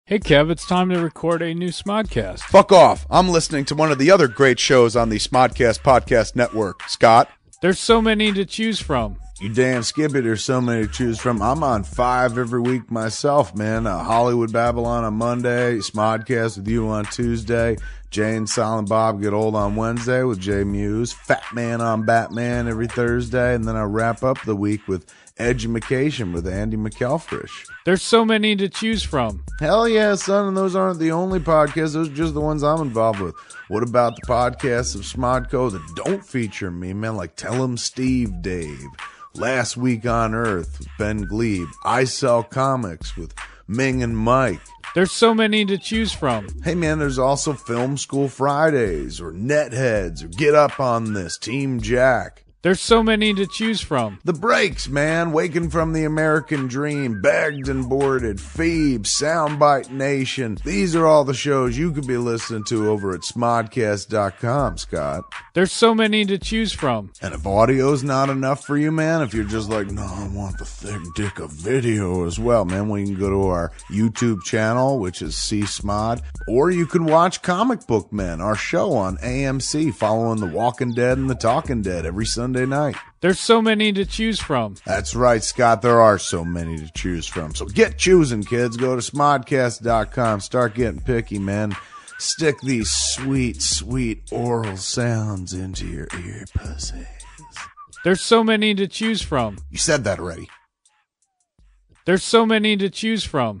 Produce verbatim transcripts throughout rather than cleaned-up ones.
Hey Kev, it's time to record a new SModcast. Fuck off. I'm listening to one of the other great shows on the SModcast Podcast Network. Scott? There's so many to choose from. You damn skippy, there's so many to choose from. I'm on five every week myself, man. Uh, Hollywood Babylon on Monday, SModcast with you on Tuesday, Jay and Silent Bob Get Old on Wednesday with Jay Muse, Fat Man on Batman every Thursday, and then I wrap up the week with Edumacation with Andy McElfresh. There's so many to choose from. Hell yeah, son, and those aren't the only podcasts. Those are just the ones I'm involved with. What about the podcasts of SModCo that don't feature me, man? Like Tell 'em Steve Dave, Last Week on Earth with Ben Glebe, I Sell Comics with Ming and Mike. There's so many to choose from. Hey man, there's also Film School Fridays or Netheads or Get Up on This, Team Jack. There's so many to choose from. The Breaks, man. Waking from the American Dream, Bagged and Boarded, Phoebe, Soundbite Nation. These are all the shows you could be listening to over at smodcast dot com, Scott. There's so many to choose from. And if audio's not enough for you, man, if you're just like, no, I want the thick dick of video as well, man, well, you can go to our YouTube channel, which is C-Smod, or you can watch Comic Book Men, our show on A M C, following The Walking Dead and The Talking Dead every Sunday night. There's so many to choose from. That's right, Scott. There are so many to choose from. So get choosing, kids. Go to smodcast dot com. Start getting picky, man. Stick these sweet, sweet oral sounds into your ear pussies. There's so many to choose from. You said that already. There's so many to choose from.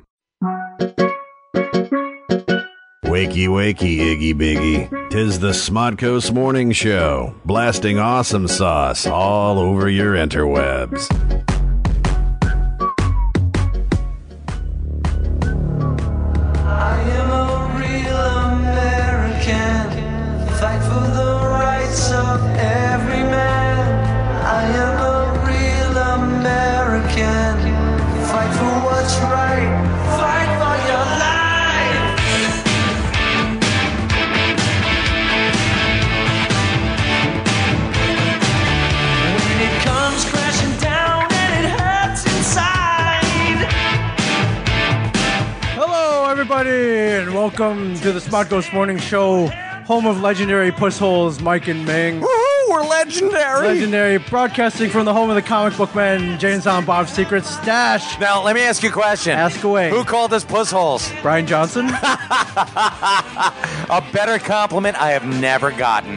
Wakey, wakey, Iggy Biggy. Tis the SModCo Morning Show, blasting awesome sauce all over your interwebs. I am a real American, fight for the rights of every man. I am a real American, fight for what's right, fight for your life. Everybody, and welcome to the SModCo Morning Show, home of legendary pussholes Mike and Ming. Woohoo, we're legendary! Legendary, broadcasting from the home of the comic book men, Jay and Silent Bob's Secret Stash. Now, let me ask you a question. Ask away. Who called us pussholes? Brian Johnson. A better compliment I have never gotten.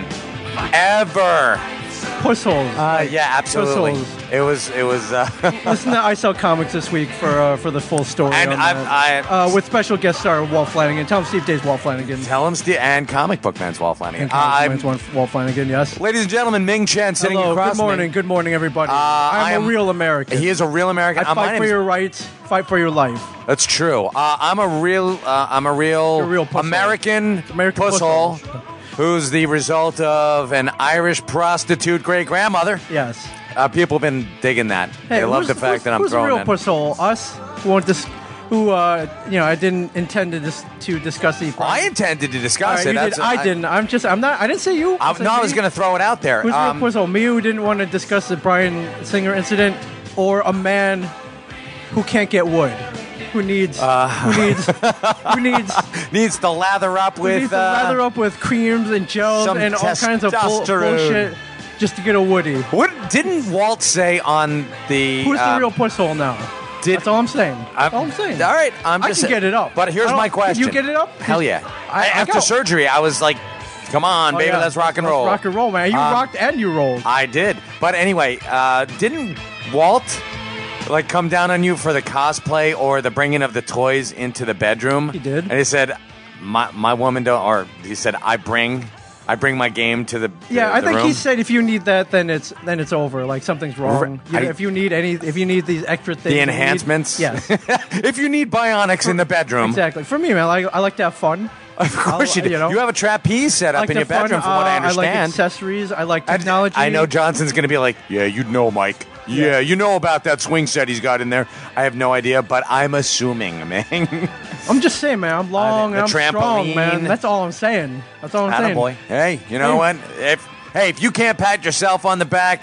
Ever. Pussholes. Uh, yeah, absolutely. Pussholes. It was, it was, uh... Listen to I Sell Comics this week for uh, for the full story. And on I, that. I, uh, with special guest star Walt Flanagan. Tell him Steve Day's Walt Flanagan. Tell him Steve, and Comic Book Man's Walt Flanagan. And Comic Book Man's Walt Flanagan, yes. Ladies and gentlemen, Ming Chen sitting Hello, across good morning, me. good morning, everybody. Uh, I'm I am, a real American. He is a real American. I uh, fight for is, your rights, fight for your life. That's true. Uh, I'm a real, uh, I'm a real, a real American, American pusshole. pusshole. Who's the result of an Irish prostitute great-grandmother. Yes. Uh, people have been digging that. Hey, they love the who's- fact who's- that I'm who's throwing a real that. pusshole? Us? Who want this? Who? Uh, you know, I didn't intend to dis- to discuss the. I intended to All discuss right, it. you That's did. I, didn't. I'm just. I'm not. I didn't say you. I, said no, I me. was going to throw it out there. Who's Um, a real pusshole? Me, who didn't want to discuss the Brian Singer incident, or a man who can't get wood, who needs, Uh. who needs, who needs, needs to lather up who with needs to uh, lather up with creams and gels some and all kinds of bull- testosterone. bullshit just to get a woody. What didn't Walt say on the? Who's uh, the real pusshole now? Did, That's all I'm saying. That's all I'm saying. All right, I'm I just can get it up. But here's I don't- my question: Can you get it up? Hell yeah! I- I After go. surgery, I was like, "Come on, Oh, baby, yeah. let's rock and Let's roll." rock and roll, man. You Um, rocked and you rolled. I did, but anyway, uh, didn't Walt like come down on you for the cosplay or the bringing of the toys into the bedroom? He did. And he said, "My my woman don't," or he said, "I bring." I bring my game to the Yeah, the, I the think room. he said if you need that, then it's then it's over. Like something's wrong. You I- know, if you need any, if you need these extra things, the you need- enhancements. yes, If you need bionics in the bedroom, exactly. For me, man, I, I like to have fun. of course I'll- you do. you know, You have a trapeze set I up like in to your have fun. bedroom, from what Uh, I understand. I like accessories. I like I- technology. I know Johnson's going to be like, yeah, you know, Mike. Yeah, Yeah. you know about that swing set he's got in there. I have no idea, but I'm assuming, man. I'm just saying, man. I'm long the and I'm strong, trampoline. man. That's all I'm saying. That's all I'm saying. Attaboy. Hey, you know Hey. what? If hey, if you can't pat yourself on the back,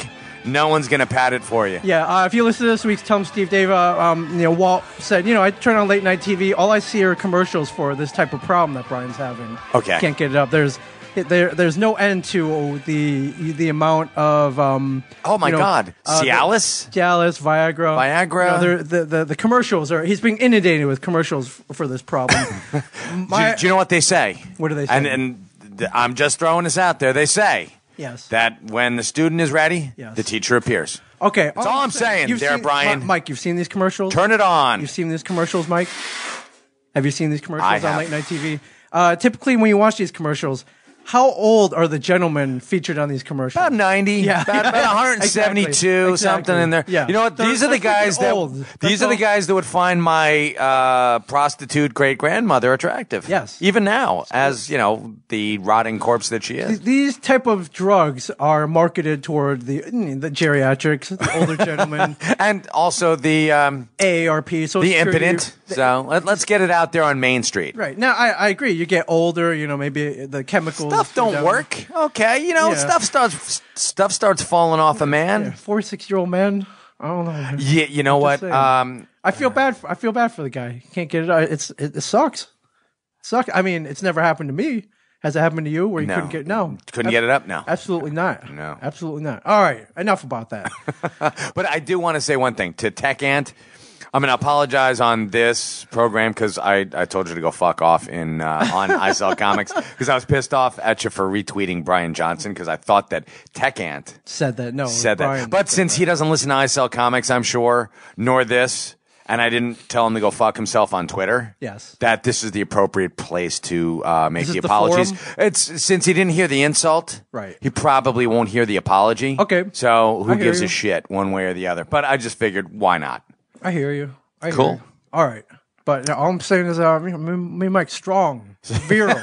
no one's gonna pat it for you. Yeah, uh, if you listen to this week's Tell 'em Steve Dave, uh, um, you know, Walt said, you know, I turn on late night T V. All I see are commercials for this type of problem that Brian's having. Okay. Can't get it up. There's there, there's no end to the the amount of um. Oh my you know, God, uh, Cialis, Cialis, Viagra, Viagra. You know, they're- the, the the commercials are. He's being inundated with commercials f- for this problem. My- do, do you know what they say? What do they say? And and th- I'm just throwing this out there. They say Yes. that when the student is ready, Yes. the teacher appears. Okay, That's all I'm saying You've there, seen- Brian. Mi- Mike, you've seen these commercials. Turn it on. You've seen these commercials, Mike? Have you seen these commercials I on have. late night T V? Uh, typically, when you watch these commercials, how old are the gentlemen featured on these commercials? About ninety, Yeah. about, about one seventy-two, Exactly. something in there. Yeah. You know what? They're- These are the they're guys freaking that old. these That's are the all. guys that would find my uh, prostitute great grandmother attractive. Yes. even now, as you know, the rotting corpse that she is. These type of drugs are marketed toward the the geriatrics, the older gentlemen, And also the um, A A R P, Social the Security. impotent. So let, let's get it out there on Main Street. Right now, I, I agree. You get older, you know, maybe the chemicals Stuff go don't down. work. Okay, you know, Yeah. stuff starts stuff starts falling off a man. Yeah, forty-six year old man. I don't know. Yeah, you know what? saying. Um, I feel bad. For, I feel bad for the guy. He can't get it. out. It's it, it sucks. Sucks. I mean, it's never happened to me. Has it happened to you where you No. couldn't get? No, couldn't get it up? No. Absolutely not. No. absolutely not. All right, enough about that. But I do want to say one thing to Tech Ant. I'm going to apologize on this program because I, I told you to go fuck off in uh, on I Sell Comics because I was pissed off at you for retweeting Brian Johnson because I thought that Tech Ant Said that. No, said that. Brian But said since that. he doesn't listen to I Sell Comics, I'm sure, nor this, and I didn't tell him to go fuck himself on Twitter. Yes. That this is the appropriate place to uh, make Is the it the apologies. forum? It's since he didn't hear the insult, Right. He probably won't hear the apology. Okay. So who I hear gives a you. shit one way or the other? But I just figured, why not? I hear you. I hear Cool. you. All right, but all I'm saying is, uh, me, me, me Mike's strong, virile.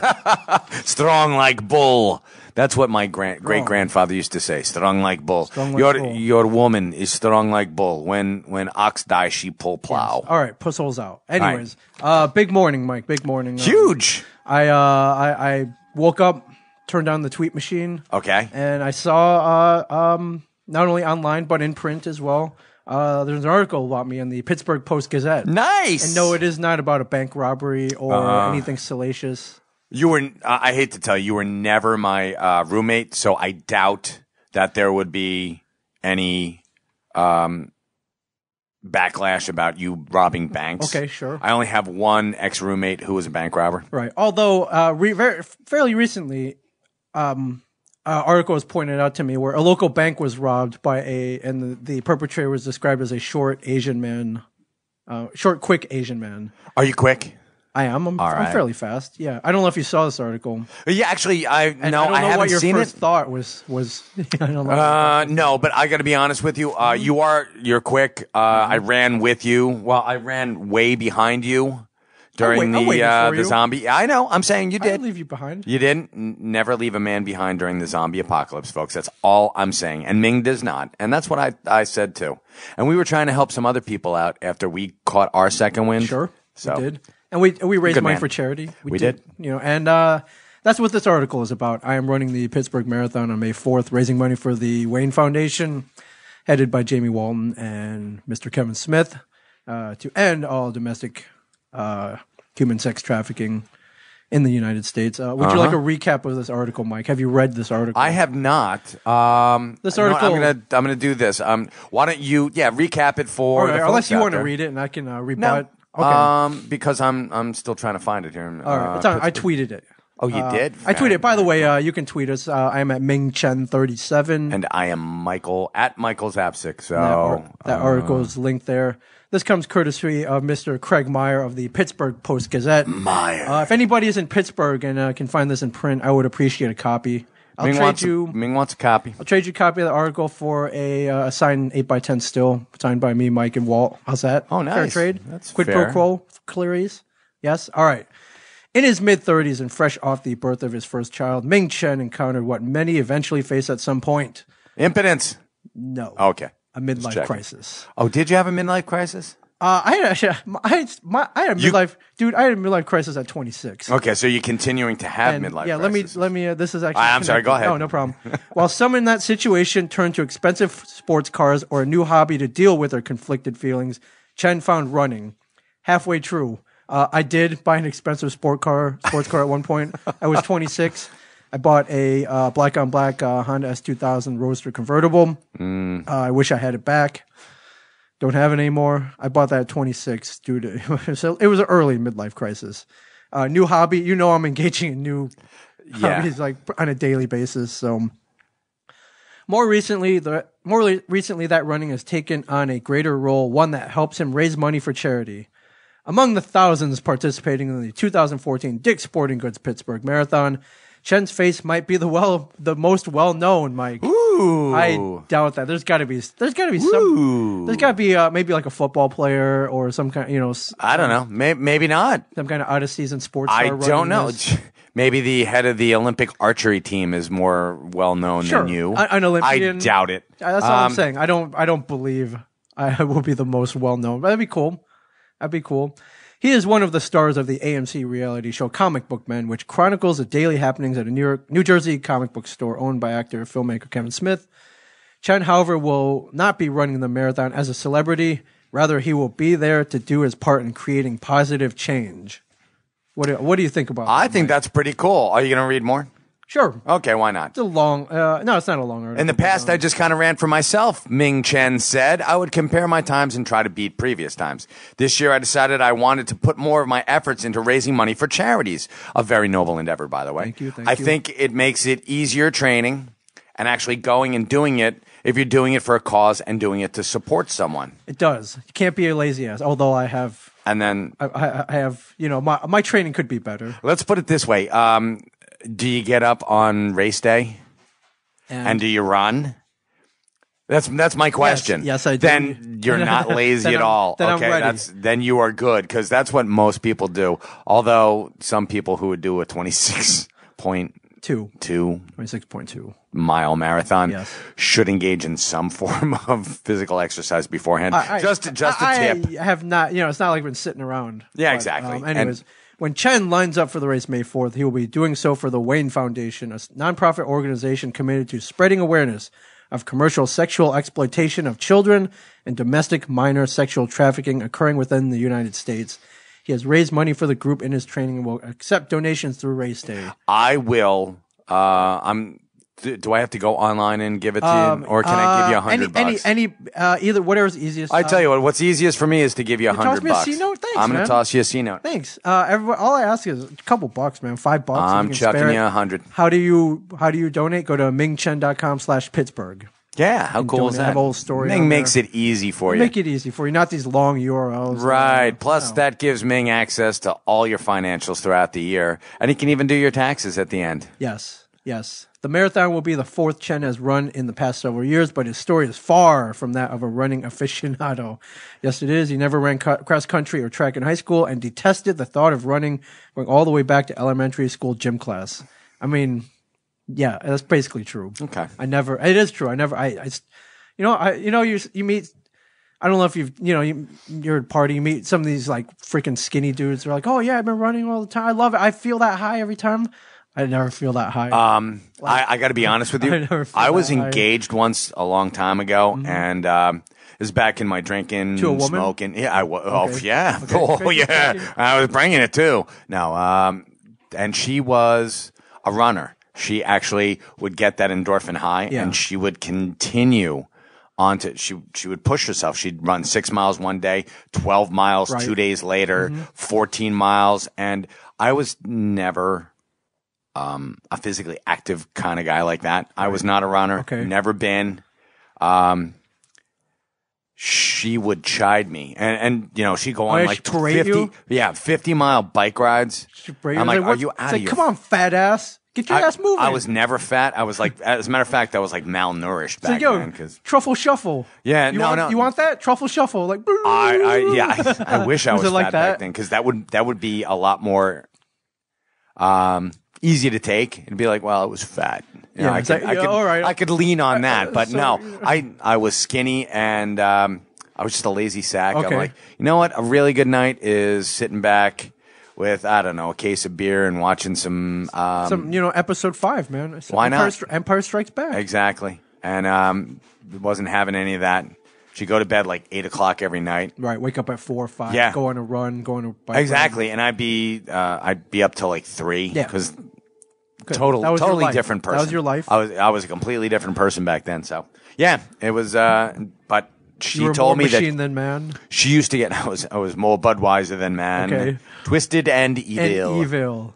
Strong like bull. That's what my grand, great grandfather used to say. Strong like bull. Strong like your bull. your woman is strong like bull. When when ox die, she pull plow. All right, puss holes out. Anyways, uh, big morning, Mike. Big morning. Uh, Huge. I uh, I, I woke up, turned on the tweet machine, Okay. and I saw uh, um, not only online but in print as well. Uh, there's an article about me in the Pittsburgh Post Gazette. Nice. And no, it is not about a bank robbery or Uh-huh. anything salacious. You were. Uh, I hate to tell you, you were never my uh, roommate, so I doubt that there would be any um, backlash about you robbing banks. Okay, sure. I only have one ex-roommate who was a bank robber. Right. Although, uh, re- very, fairly recently, um, uh, article was pointed out to me where a local bank was robbed by a, and the, the perpetrator was described as a short Asian man, uh, short, quick Asian man. Are you quick? I am. I'm, All I'm right. fairly fast. Yeah. I don't know if you saw this article. Yeah, actually, I And no, I don't know haven't what your seen first it. thought was. Was I don't know. Uh, no, but I got to be honest with you. Uh, you are you're quick. Uh, I ran with you. Well, I ran way behind you during wait- I the waited uh, for the you. zombie. I know. I'm saying you I did. didn't leave you behind. You didn't. N- never leave a man behind during the zombie apocalypse, folks. That's all I'm saying. And Ming does not. And that's what I, I said too. And we were trying to help some other people out after we caught our second wind. Sure, So we did, and we we raised Good money man. for charity. We did. you know, and uh, that's what this article is about. I am running the Pittsburgh Marathon on May fourth, raising money for the Wayne Foundation, headed by Jamie Walton and Mister Kevin Smith, uh, to end all domestic uh, human sex trafficking in the United States. Uh, would you like a recap of this article, Mike? Have you read this article? Uh-huh. I have not. Um, This you know what? article- I'm gonna I'm gonna do this. Um, why don't you? Yeah, recap it for. All right, the unless folks you out want to there. read it, and I can uh, No. rebut. Okay. Um, because I'm I'm still trying to find it here. all right. Uh, It's on, I Pittsburgh. tweeted it. Oh, you did? I tweeted it. By the way, uh, you can tweet us. Uh, I am at Ming Chen thirty-seven. And I am Michael at Michael Zapsik. So That, ar- that uh, article is linked there. This comes courtesy of Mister Craig Meyer of the Pittsburgh Post Gazette. Meyer. Uh, if anybody is in Pittsburgh and uh, can find this in print, I would appreciate a copy. I'll Ming trade wants you. A, Ming wants a copy. I'll trade you a copy of the article for a, uh, a signed eight by ten still, signed by me, Mike, and Walt. How's that? Oh, Fair nice. trade. That's Quid fair. pro quo, Clarice. Yes. All right. In his mid thirties and fresh off the birth of his first child, Ming Chen encountered what many eventually face at some point. Impotence. No. Okay. A midlife checking. crisis. Oh, did you have a midlife crisis? Uh, I had a, I had, my, I had a You- midlife, dude. I had a midlife crisis at twenty-six. Okay, so you're continuing to have And, midlife yeah, crisis. let me let me. Uh, this is actually. I- I'm sorry, go connected. ahead. No, no problem. While some in that situation turned to expensive sports cars or a new hobby to deal with their conflicted feelings, Chen found running. Halfway true. Uh, I did buy an expensive sport car, sports car at one point. I was twenty-six. I bought a uh, black on black uh, Honda S two thousand Roadster convertible. Mm. Uh, I wish I had it back. Don't have it anymore. I bought that at twenty-six, dude. So it was an early midlife crisis. Uh, new hobby. You know, I'm engaging in new Yeah. hobbies like on a daily basis. So more recently, the more le- recently that running has taken on a greater role, one that helps him raise money for charity. Among the thousands participating in the two thousand fourteen Dick's Sporting Goods Pittsburgh Marathon, Chen's face might be the well, the most well known. Mike, Ooh. I doubt that. There's got to be. There's got to be some. Ooh. There's got to be uh, maybe like a football player or some kind. You know, s- I don't know. Maybe, maybe not. some kind of out of season sports. I star don't running know. this. Maybe the head of the Olympic archery team is more well known Sure. than you. A- an Olympian- I doubt it. Uh, That's all I'm Um, saying. I don't. I don't believe I will be the most well known. But that'd be cool. That'd be cool. He is one of the stars of the A M C reality show Comic Book Men, which chronicles the daily happenings at a New York, New Jersey comic book store owned by actor and filmmaker Kevin Smith. Chen, however, will not be running the marathon as a celebrity. Rather, he will be there to do his part in creating positive change. What do, what do you think about I that, think Mike? that's pretty cool. Are you going to read more? Sure. Okay, why not? It's a long. Uh, no, it's not a long article. In the past, I just kind of ran for myself, Ming Chen said. I would compare my times and try to beat previous times. This year, I decided I wanted to put more of my efforts into raising money for charities. A very noble endeavor, by the way. Thank you, thank I you. think it makes it easier training and actually going and doing it if you're doing it for a cause and doing it to support someone. It does. You can't be a lazy ass. Although I have, And then I, I, I have, you know, my my training could be better. let's put it this way. Um, do you get up on race day? And, And do you run? That's that's my question. yes, I do. Then you're not lazy Then at I'm- all. then I'm okay, ready. that's then you are good because that's what most people do. Although some people who would do a twenty-six point two, two twenty-six point two. mile marathon Yes. should engage in some form of physical exercise beforehand. I- I- just just a I, tip. I have not, you know, it's not like I've been sitting around. Yeah, But, exactly. Um, And- anyways, when Chen lines up for the race May fourth, he will be doing so for the Wayne Foundation, a nonprofit organization committed to spreading awareness of commercial sexual exploitation of children and domestic minor sexual trafficking occurring within the United States. He has raised money for the group in his training and will accept donations through race day. I will. Uh, I'm. Do, do I have to go online and give it to Um, you, or can I give you a uh, hundred any, bucks? Any, any, uh, either, whatever's easiest. I Uh, tell you what, what's easiest for me is to give you a toss hundred me a bucks. C note? Thanks, I'm going man. to toss you a C note. Thanks. Uh, everyone, all I ask is a couple bucks, man. Five bucks. if I'm you can chucking spare you it. a hundred. How do you How do you donate? Go to mingchen.com slash Pittsburgh. Yeah, how cool don't is have that? a whole story Ming on makes there. it easy for you. Make it easy for you, not these long U R Ls. Right. Uh, Plus, no. that gives Ming access to all your financials throughout the year, and he can even do your taxes at the end. Yes, yes. The marathon will be the fourth Chen has run in the past several years, but his story is far from that of a running aficionado. Yes, it is. He never ran cu- cross country or track in high school and detested the thought of running going all the way back to elementary school gym class. I mean, yeah, that's basically true. Okay. I never. It is true. I never. I. I you know. I. You know. You. You meet. I don't know if you've. You know. You, you're at a party. You meet some of these like freaking skinny dudes. They're like, oh yeah, I've been running all the time. I love it. I feel that high every time. I never feel that high. Um, I, I got to be honest with you. I never feel I was that high. engaged once a long time ago, and um, it was back in my drinking, To a woman? smoking. Yeah, I was. Oh, Okay. yeah. Okay. Oh, Thank you, yeah. thank you. I was bringing it too. No, um, and she was a runner. She actually would get that endorphin high, Yeah. and she would continue on to. She she would push herself. She'd run six miles one day, twelve miles Right. two days later, Mm-hmm. fourteen miles, and I was never. Um, a physically active kind of guy like that. I was not a runner. Okay. Never been. Um, she would chide me, and and you know she'd go on yeah, like she'd berate fifty, you? yeah, fifty mile bike rides. Brady I'm was like, are what- you it's out like, of your? come on, fat ass, get your I, ass moving. I was never fat. I was like, as a matter of fact, I was like malnourished It's like, back yo, then. Because truffle shuffle. Yeah, you no, want, no. You want that truffle shuffle? Like, I, I yeah, I, I wish I Was was, it like fat that? back then because that would that would be a lot more um easy to take. It'd be like, well, it was fat. You know, Yeah, I it's could, like, I yeah, could, all right. I could lean on that, but so- no, I I was skinny and um, I was just a lazy sack. Okay. I'm like, you know what? A really good night is sitting back with, I don't know, a case of beer and watching some. Um, Some, you know, episode five, man. Why Empire, not? Stri- Empire Strikes Back. Exactly. And um, wasn't having any of that. She'd go to bed like eight o'clock every night. Right. Wake up at four or five. Yeah. Go on a run. Go on a bike Exactly. ride. And I'd be uh, I'd be up till like three. Yeah. Because Good. total, That was your totally life. different person. That was your life. I was I was a completely different person back then. So yeah, it was. Uh, but she You were told more me machine that than man. she used to get. I was I was more Budweiser than man. Okay. Twisted and evil. And evil.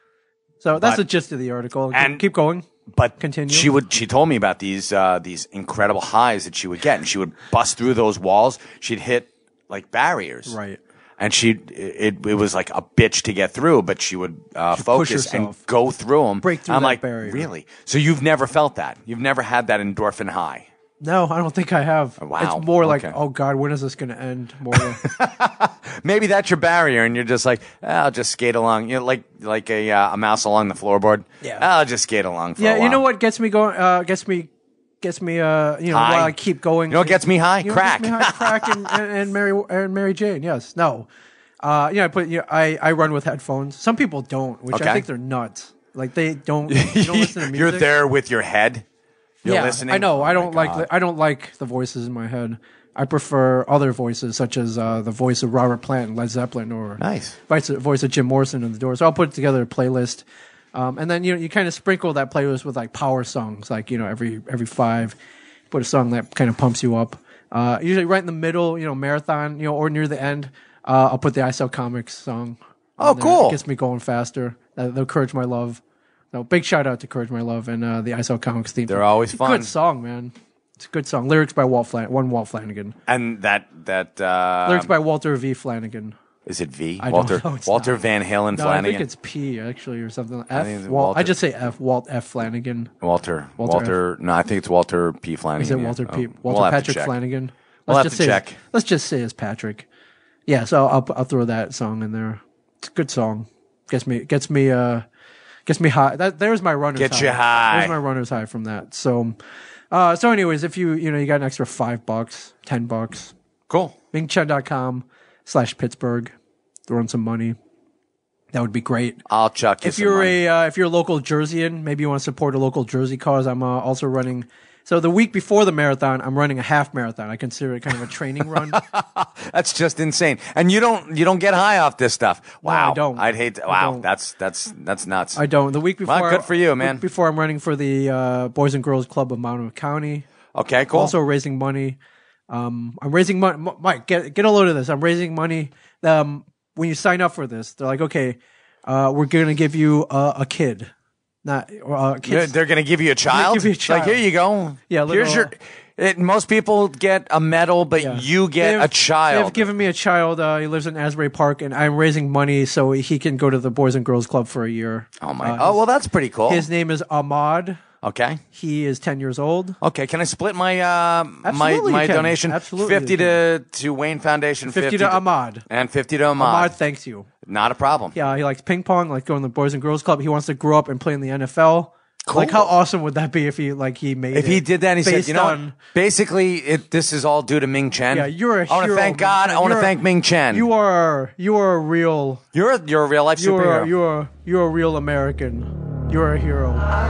So that's But- the gist of the article. Keep- and- keep going. But Continue. she would. She told me about these uh, these incredible highs that she would get, and she would bust through those walls. She'd hit like barriers, Right. And she it it was like a bitch to get through, but she would uh, push focus and herself. go through them. Break through I'm that like, barrier. really? So you've never felt that? You've never had that endorphin high? No, I don't think I have. Wow. It's more like, Okay. oh God, when is this going to end? More like, Maybe that's your barrier, and you're just like, "Ah, I'll just skate along. You know, like like a uh, a mouse along the floorboard. Yeah. "Ah, I'll just skate along for a yeah, while. you know what gets me going? Uh, gets me, gets me. Uh, you know, High. while I keep going. You know what gets me high? You know, Crack. Gets me high, crack, and, and, and Mary and Mary Jane. Yes, no. Uh, yeah, I put. You know, I I run with headphones. Some people don't, which Okay. I think they're nuts. Like they don't. You don't listen to music. You're there with your head. You're yeah, listening. I know. Oh I my don't like. God. The, I don't like the voices in my head. I prefer other voices, such as uh, the voice of Robert Plant in Led Zeppelin, or Nice. voice, voice of Jim Morrison in The Doors. So I'll put together a playlist, um, and then you know you kind of sprinkle that playlist with like power songs, like you know every every five, put a song that kind of pumps you up. Uh, usually right in the middle, you know, marathon, you know, or near the end, uh, I'll put the I Sell Comics song. Oh, on there. cool. It gets me going faster. Uh, the Courage My Love. So big shout out to Courage My Love and uh, the I Sell Comics theme. They're always It's a fun. Good song, man. It's a good song. Lyrics by Walt Flan- one Walt Flanagan. And that that uh, Lyrics by Walter V. Flanagan. is it V? I don't Walter know, it's Walter not. Van Halen No, I Flanagan. think it's P actually or something. F. think it's Walt, Walter. I just say F. Walt F. Flanagan. Walter. Walter Walter. No, I think it's Walter P. Flanagan. Is it yeah. Walter P? Oh, Walter we'll have to Patrick check. Flanagan. We'll have just to say check. It's, let's just say it's Patrick. Yeah, so I'll I'll throw that song in there. It's a good song. Gets me gets me uh gets me high. That there's my runner's Gets high. you high. There's my runner's high from that. So uh so anyways, if you you know you got an extra five bucks, ten bucks, Cool. ming chen dot com slash Pittsburgh, throw in some money. That would be great. I'll chuck you If some you're money. a uh, if you're a local Jerseyan, maybe you want to support a local Jersey cause. I'm uh, also running. So the week before the marathon, I'm running a half marathon. I consider it kind of a training run. That's just insane. And you don't you don't get high off this stuff. Wow. I don't. I'd hate to, I wow. don't. That's that's that's nuts. I don't. The week before, Well, good for you, week man. Before I'm running for the uh, Boys and Girls Club of Monmouth County. okay, cool. Also raising money. Um, I'm raising money. Mike, get get a load of this. I'm raising money. Um, when you sign up for this, they're like, okay, uh, we're going to give you a, a kid, not or uh, they're, kids. they're going to give you a child. give you a child. Like here you go. Yeah, Here's little- your. It, most people get a medal, but Yeah. you get They've- a child. They've given me a child. Uh, he lives in Asbury Park, and I'm raising money so he can go to the Boys and Girls Club for a year. oh my. Uh, oh well, that's pretty cool. His name is Ahmad. okay. He is ten years old. Okay. Can I split my uh my Absolutely my you can. donation? Absolutely Fifty you to to Wayne Foundation. Fifty to Ahmad. and fifty to Ahmad. Ahmad thanks you. Not a problem. Yeah, he likes ping pong, like going to the Boys and Girls Club. He wants to grow up and play in the N F L. Cool. Like, how awesome would that be if he like he made If it he did that, and he said, based "You know, what? on, basically, it this is all due to Ming Chen." Yeah, you're a I want to hero, thank Ming God. Chen. I want to You're- thank Ming Chen. you are you are a real you're a, you're a real life you superhero. are you are you're a real American. You're a hero.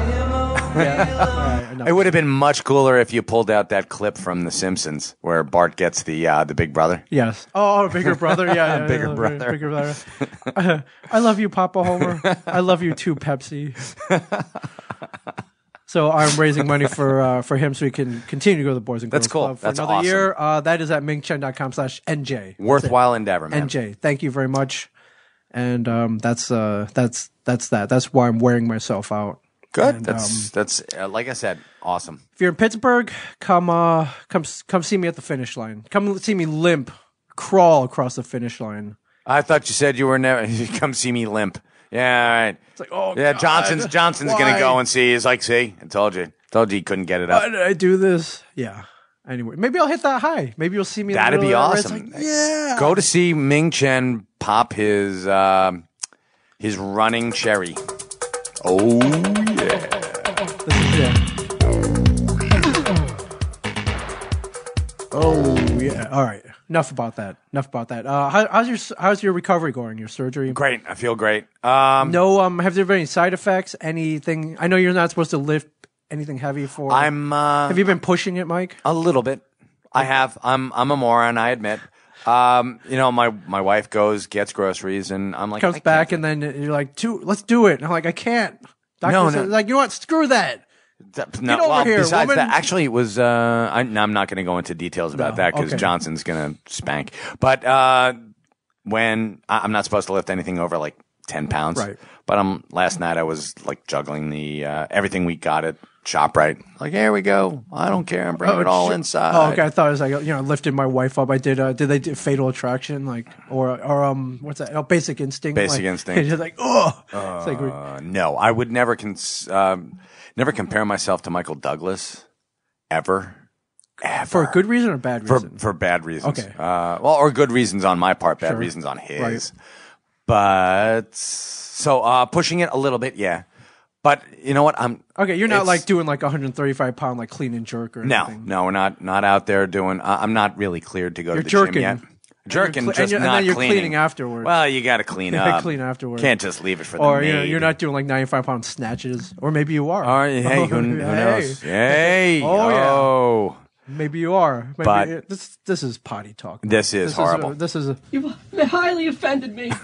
Yeah. All right, enough. It would have been much cooler if you pulled out that clip from The Simpsons where Bart gets the uh, the big brother. Yes. Oh, bigger brother. Yeah, yeah, Bigger yeah, brother. Bigger brother. I love you, Papa Homer. I love you too, Pepsi. So I'm raising money for uh, for him so he can continue to go to the Boys and Girls That's cool. Club for That's another awesome. year. Uh, that is at ming chen dot com slash N J. Worthwhile endeavor, man. N J. Thank you very much. And um, that's uh, that's that's that. That's why I'm wearing myself out. Good. And, that's um, that's uh, like I said, awesome. If you're in Pittsburgh, come uh, come come see me at the finish line. Come see me limp, crawl across the finish line. I thought you said you were never. Come see me limp. Yeah, all right. It's like, oh, Yeah, God, Johnson's Johnson's why? gonna go and see. He's like, see, I told you, told you he couldn't get it Why up. did I do this? Yeah. Anyway, maybe I'll hit that high. Maybe you'll see me. In That'd the be middle of that, awesome. where it's like, yeah. Go to see Ming Chen pop his um his running cherry. Oh yeah. This is it. Oh yeah. All right. Enough about that. Enough about that. Uh, how, how's your how's your recovery going? Your surgery? Great. I feel great. Um, No. Um. Have there been any side effects? Anything? I know you're not supposed to lift anything heavy for. I'm. Uh, have you been pushing it, Mike? A little bit. I have. I'm. I'm a moron. I admit. Um. You know, my my wife goes, gets groceries, and I'm like, Comes I back, can't. and then you're like, "Two, let's do it." And I'm like, "I can't." Doctor No, no. says, like, you know what? Screw that. Th- No, Get over well, here, besides woman. that, actually, it was. Uh, I, no, I'm not going to go into details about No, that because okay. Johnson's going to spank. But uh, when I- I'm not supposed to lift anything over like ten pounds, Right. But um, last night I was like juggling the uh, everything we got at ShopRite. Like, here we go. I don't care. I'm bringing Oh, it all shit. inside. Oh, okay. I thought it was like, you know, lifted my wife up. I did. Uh, did they do Fatal Attraction, like, or or um, what's that? Oh, Basic Instinct. Basic like, Instinct. Just like, oh, it's like, Uh, no, I would never cons- um, never compare myself to Michael Douglas ever. Ever. for a good reason or bad for reason. for bad reasons. Okay. Uh, well, or good reasons on my part, bad Sure. reasons on his. Right. But so uh, pushing it a little bit, yeah. But you know what? I'm Okay, you're not it's- like doing like a one hundred thirty-five pound like clean and jerk or no, anything. no, we're not not out there doing. Uh, I'm not really cleared to go You're to the jerking. gym yet. Jerking, cle- just and you're- and not then you're cleaning. cleaning afterwards. Well, you got to clean You up. gotta clean afterwards. Can't just leave it for the Or maid. you know, you're not doing like ninety-five pound snatches, or maybe you are. All right, hey, who, who knows? Hey, Oh, yeah. oh. Maybe you are. Maybe But- it- this this is potty talk. This is this horrible. Is a, this is a, You've highly offended me.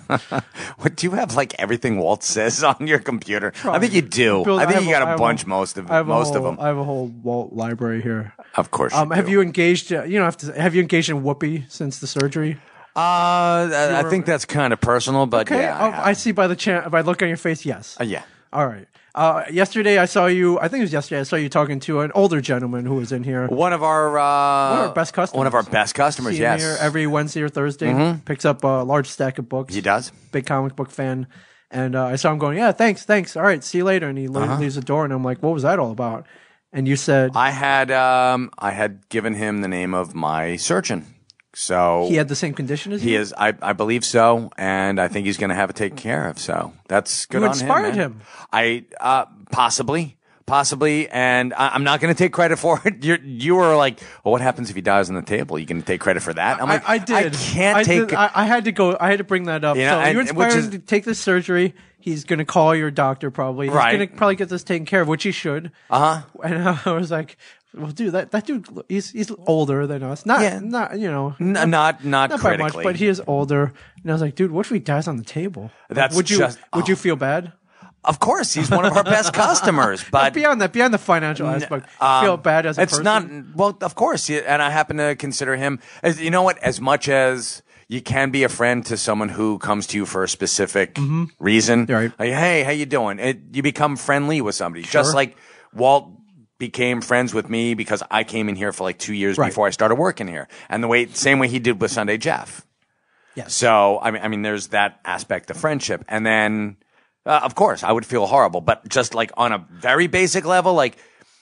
What do you have like everything Walt says on your computer? I think you do. Bill, I think have you a- got I a have bunch most of I have a most whole, of them. I have a whole Walt library here. Of course. Um, you have do. you engaged? Uh, you know, have to. Have you engaged in Whoopi since the surgery? Uh, I, I were- think that's kind of personal, but Okay, yeah. I oh, have. I see by the chan- by look on your face. Yes. Uh, yeah. All right. Uh, yesterday I saw you. I think it was yesterday. I saw you talking to an older gentleman who was in here. One of our uh, One of our best customers. One of our best customers. See him Yes. Mm-hmm. here every Wednesday or Thursday. Picks up a large stack of books. He does. Big comic book fan. And uh, I saw him going, yeah, thanks, thanks. All right, see you later. And he Uh-huh. leaves the door, and I'm like, what was that all about? And you said I had um I had given him the name of my surgeon, so he had the same condition as you. He is. I, I believe so, and I think he's going to have it taken care of. So that's good You on inspired him. him. I uh, possibly, possibly, and I, I'm not going to take credit for it. You you were like, well, what happens if he dies on the table? You can take credit for that. I'm like, I, I did. I can't I take. Did, I, I had to go. I had to bring that up. You know, so and- you inspired which him is- to take this surgery. He's going to call your doctor probably. He's Right. going to probably get this taken care of, which he should. Uh huh. And I was like, well, dude, that, that dude, he's he's older than us. Not Yeah. not you know. N- not not Not by critically, much, but he is older. And I was like, dude, what if he dies on the table? Like, That's would you just- would you oh. feel bad? Of course, he's one of our best customers, but beyond that, beyond the financial aspect, you feel bad as a it's person. not. Well, of course, yeah, and I happen to consider him as you know what. As much as you can be a friend to someone who comes to you for a specific reason, Right. like, hey, how you doing? It, you become friendly with somebody, just like Walt became friends with me because I came in here for like two years Right. before I started working here, and the way same way he did with Sunday Jeff. Yes. So I mean, I mean, there's that aspect of friendship, and then, uh, of course, I would feel horrible, but just like on a very basic level, like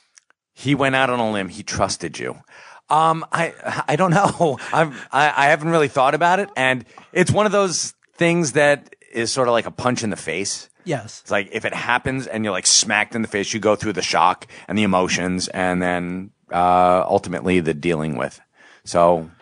he went out on a limb, he trusted you. Um, I I don't know. I'm I, I haven't really thought about it, and it's one of those things that is sort of like a punch in the face. Yes. It's like if it happens and you're like smacked in the face, you go through the shock and the emotions, and then uh, ultimately the dealing with. So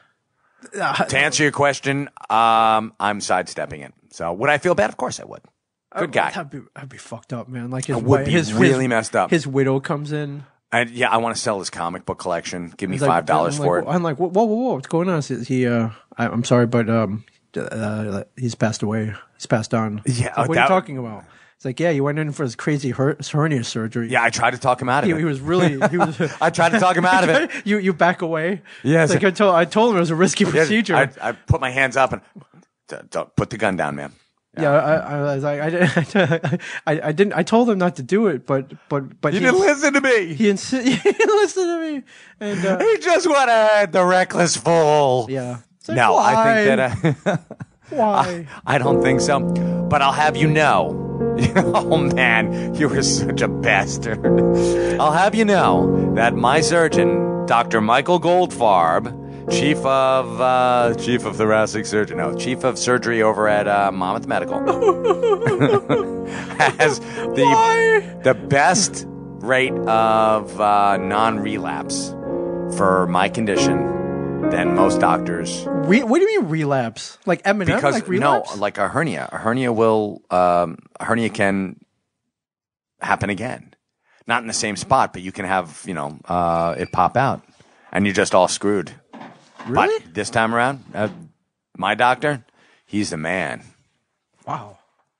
to answer your question, um, I'm sidestepping it. So would I feel bad? Of course I would. Good guy. That'd be, that'd be fucked up, man. Like his It would wi- be his really his, messed up. His widow comes in. And yeah, I want to sell his comic book collection. Give me He's like- five dollars I'm for like, it. I'm like, whoa, whoa, whoa, what's going on? So He, uh, I, I'm sorry, but um, uh, he's passed away. He's passed on. Yeah, It's like, what are that- you talking about? It's like, yeah, you went in for his crazy her- hernia surgery. Yeah, I tried to talk him out of He, it. he was really. He was. I tried to talk him out of it. you you back away. Yes. Like I told I told him it was a risky procedure. I, I put my hands up and D- don't put the gun down, man. yeah, I, I was like, I, didn't- I, I didn't. I told him not to do it, but but but You he, didn't listen to me. He insi- he listened to me, and uh, He just went ahead, the reckless fool. yeah. It's like, No, why? I think that I, why? I don't think so. But I'll have you know. Oh man, you were such a bastard. I'll have you know that my surgeon, Doctor Michael Goldfarb, chief of uh, chief of thoracic surgery, no, chief of surgery over at uh, Monmouth Medical, has the Why? the best rate of uh, non-relapse for my condition then most doctors. Re- what do you mean relapse? Like Eminem? Because like relapse? no, like a hernia. A hernia will um, a hernia can happen again. Not in the same spot, but you can have, you know, uh, it pop out, and you're just all screwed. Really? But this time around, uh, my doctor, he's the man. Wow.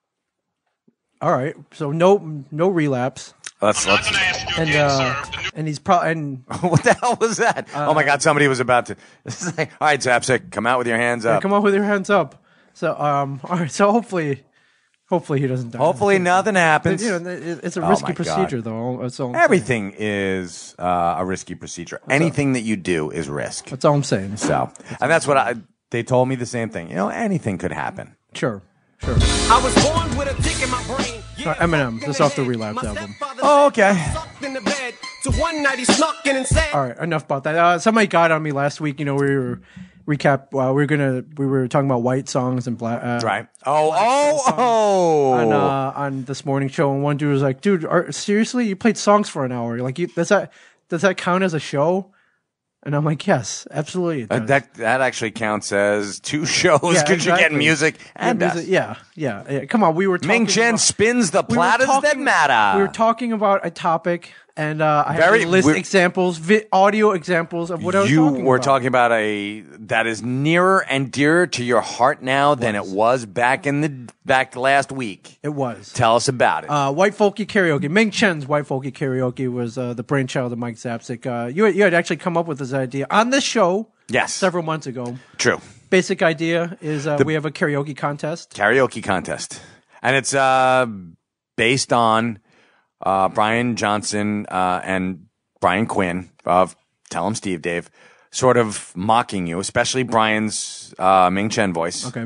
All right. So no no relapse. Let's let's. And uh, and he's probably and What the hell was that? Uh, oh my God! Somebody was about to. This is like, all right, Zapsik, come out with your hands yeah, up. come on with your hands up. So um, all right. So hopefully, hopefully he doesn't die. Hopefully nothing happens. You know, it- it's a Oh risky my God. procedure, though. That's all. I'm saying. Everything is uh, a risky procedure. Anything that you do is risk. That's all I'm saying. So, and that's what I. They told me the same thing. You know, anything could happen. Sure, sure. I was born with a tick in my brain. Uh, Eminem, this is off the Relapse album. Oh, okay. So one night he snuck in and said, All right, enough about that. Uh, somebody got on me last week. You know, we were recap. Uh, we were gonna we were talking about white songs and black. Uh, Right. Oh, oh, oh. On uh, on this morning show, and one dude was like, "Dude, are, seriously, you played songs for an hour? You're like, you, does that does that count as a show?" And I'm like, "Yes, absolutely." It Uh, does. that that actually counts as two shows Yeah, because you're getting exactly. music and yeah, us. music- yeah, yeah, yeah. Come on, we were talking Ming Chen about- spins the we were platters that talking- matter. We were talking about a topic, and uh, I Very- had to list we're- examples, vi- audio examples of what I was you talking were about. talking about a that is nearer and dearer to your heart now than it was back in the back last week. It was. Tell us about it. Uh, White Folky Karaoke. Ming Chen's White Folky Karaoke was uh, the brainchild of Mike Zapsik. Uh, you, you had actually come up with this idea on this show yes, several months ago. true. Basic idea is uh, we have a karaoke contest. Karaoke contest, and it's uh, based on uh, Brian Johnson uh, and Brian Quinn of Tell 'em Steve Dave, sort of mocking you, especially Brian's uh, Ming Chen voice. Okay.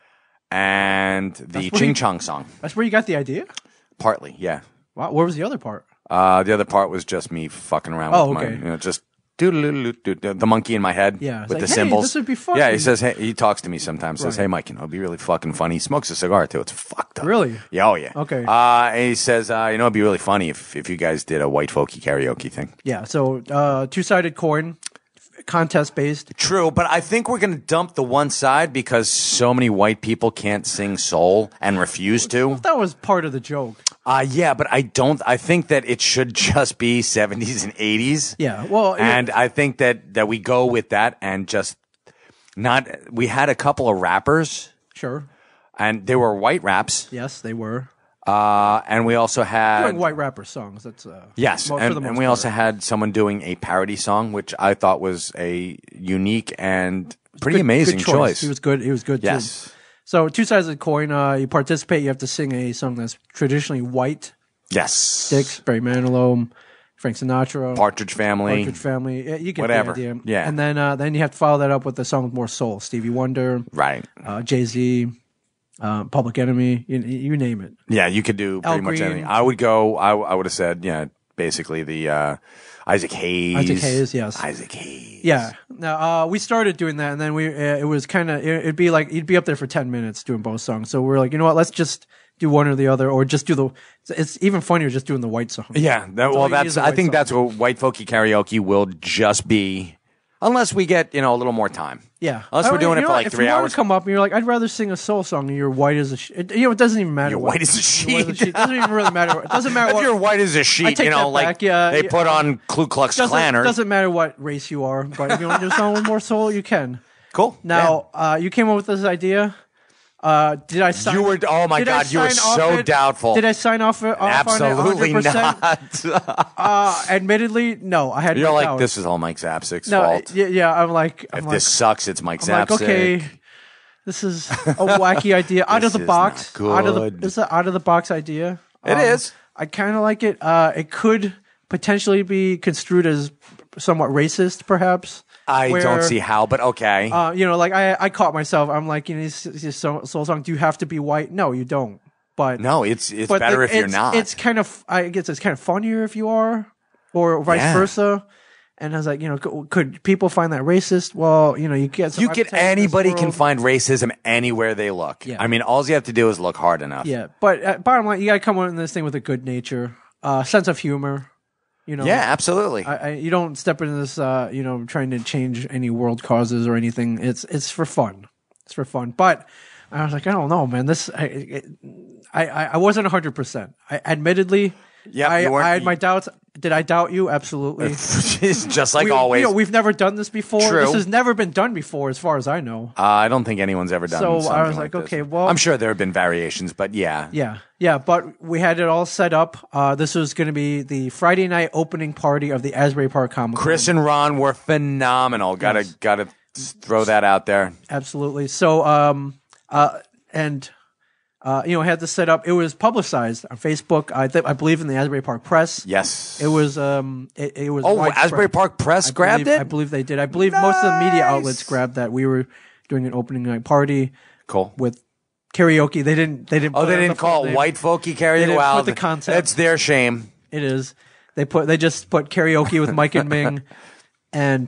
And the where Ching you- Chong song. That's where you got the idea? Partly, yeah. Wow. What was the other part? Uh, the other part was just me fucking around Oh, with my, okay. you know, just doodle-doo-doo-doo, the monkey in my head Yeah, it's with like, the hey, cymbals. this would be fun. Yeah, he says, hey, he talks to me sometimes. Says, Right. hey, Mike, you know, it'd be really fucking funny. He smokes a cigar too. It's fucked up. Really? Yeah, oh yeah. Okay. Uh, and he says, uh, you know, it'd be really funny if if you guys did a white folky karaoke thing. Yeah. So uh, two sided coin, contest based. True, but I think we're going to dump the one side because so many white people can't sing soul and refuse to. That was part of the joke. Uh, yeah, but I don't. I think that it should just be seventies and eighties. Yeah. Well, And I think that, that we go with that and just not. We had a couple of rappers, sure. and they were white raps. Yes, they were Uh, and we also had doing white rapper songs. That's uh, yes, mo- for and, the most and we part. also had someone doing a parody song, which I thought was a unique and pretty Good- amazing good choice. He was good. He was good. Yes. Too. So two sides of the coin. Uh, you participate. You have to sing a song that's traditionally white. Yes. Sticks, Barry Manilow, Frank Sinatra, Partridge Family. Partridge Family. Yeah, you get Whatever. the idea. Yeah. And then uh, then you have to follow that up with a song with more soul. Stevie Wonder, Right. uh, Jay Z, uh, Public Enemy. You, you name it. Yeah, you could do pretty Al much Green. anything. I would go. I, I would have said, yeah, basically the uh, Isaac Hayes. Isaac Hayes, yes. Isaac Hayes. Yeah. Now uh, we started doing that, and then we uh, it was kind of it, it'd be like you'd be up there for ten minutes doing both songs. So we're like, you know what? Let's just do one or the other, or just do the. It's even funnier just doing the white song. Yeah. That, all well, you need that's. is a I white think song. that's what white folky karaoke will just be, unless we get you know a little more time. Yeah. Unless we're I- doing you it know for what? like if three you wanna hours. come up and you're like, I'd rather sing a soul song, and you're white as a sheet. You know, it doesn't even matter. You're what, white as a you're white as sheet. It doesn't even really matter. What, it doesn't matter If what. you're white as a I sheet, take you know, that like back, yeah, they yeah, put uh, on Ku Klux doesn't, Klanner. doesn't matter what race you are, but if you want to do a song with more soul, you can. Cool. Now, uh, you came up with this idea. Uh, did I sign? You were- oh my did I God, you were sign off so it? doubtful. Did I sign off, off Absolutely on it one hundred percent? not. Uh, admittedly, no. I had. You're my like, doubts. this is all Mike Zapsik's No, fault. yeah, yeah. I'm like, I'm If like, this sucks, it's Mike I'm Zapsik. like, okay, this is a wacky idea. Out of This the is box. not Out of the. good. It's an out of the box idea. It Um, is. I kind of like it. Uh, it could potentially be construed as somewhat racist, perhaps. I where, don't see how, but okay. Uh, you know, like I, I caught myself. I'm like, you know, this, this soul soul song. Do you have to be white? No, you don't. But no, it's it's but better like, if you're it's- not. It's kind of. I guess it's kind of funnier if you are, or vice Yeah. versa. And I was like, you know, could, could people find that racist? Well, you know, you get some you get uptight in this anybody can world. find racism anywhere they look. Yeah. I mean, all you have to do is look hard enough. Yeah, but uh, bottom line, you got to come on in this thing with a good nature, uh, sense of humor. You know, Yeah, absolutely. I, I, you don't step into this, uh, you know, trying to change any world causes or anything. It's it's for fun. It's for fun. But I was like, I don't know, man. This, I, I, I wasn't one hundred percent. I admittedly, Yeah, I, you weren't- I had my doubts. Did I doubt you? Absolutely. It's just like we, always. You know, we've never done this before. True. This has never been done before, as far as I know. uh, I don't think anyone's ever done. So I something was like, this. okay, well- I'm sure there have been variations, but yeah, Yeah, yeah, but we had it all set up. Uh, this was going to be the Friday night opening party of the Asbury Park Comic Con. Chris and Ron were phenomenal. Gotta Yes. gotta throw that out there. Absolutely. So, um, uh, and uh, you know, had this set up. It was publicized on Facebook. I th- I believe in the Asbury Park Press. Yes, It was. Um, it, it was. Oh, widespread. Asbury Park Press I grabbed believe, it? I believe they did. I believe most of the media Nice. outlets grabbed that. We were doing an opening night party Cool. with karaoke. They didn't. They didn't. Oh, put they it on didn't the full call name. white folky karaoke. didn't Wow, put the concept. It's their shame. It is. They put. They just put karaoke with Mike and Ming, and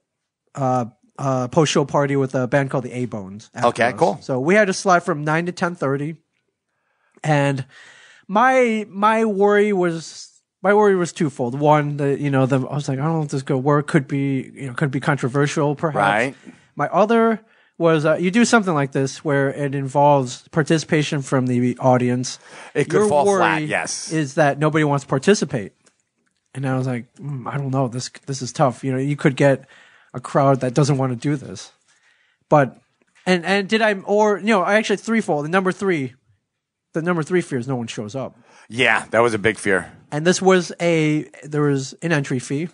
uh, uh, post show party with a band called the A Bones. after Okay, us. cool. So we had a slot from nine to ten thirty, and my my worry was my worry was twofold. One, the you know the I was like, I don't know if this is gonna work. Could be you know could be controversial, perhaps. Right. My other was uh, you do something like this where it involves participation from the audience. It could Your fall worry flat, yes. is that nobody wants to participate. And I was like, mm, I don't know. This this is tough. You know, you could get a crowd that doesn't want to do this. But and and did I or you know I actually threefold. The number three, the number three fear is no one shows up. Yeah, that was a big fear. And this was a there was an entry fee.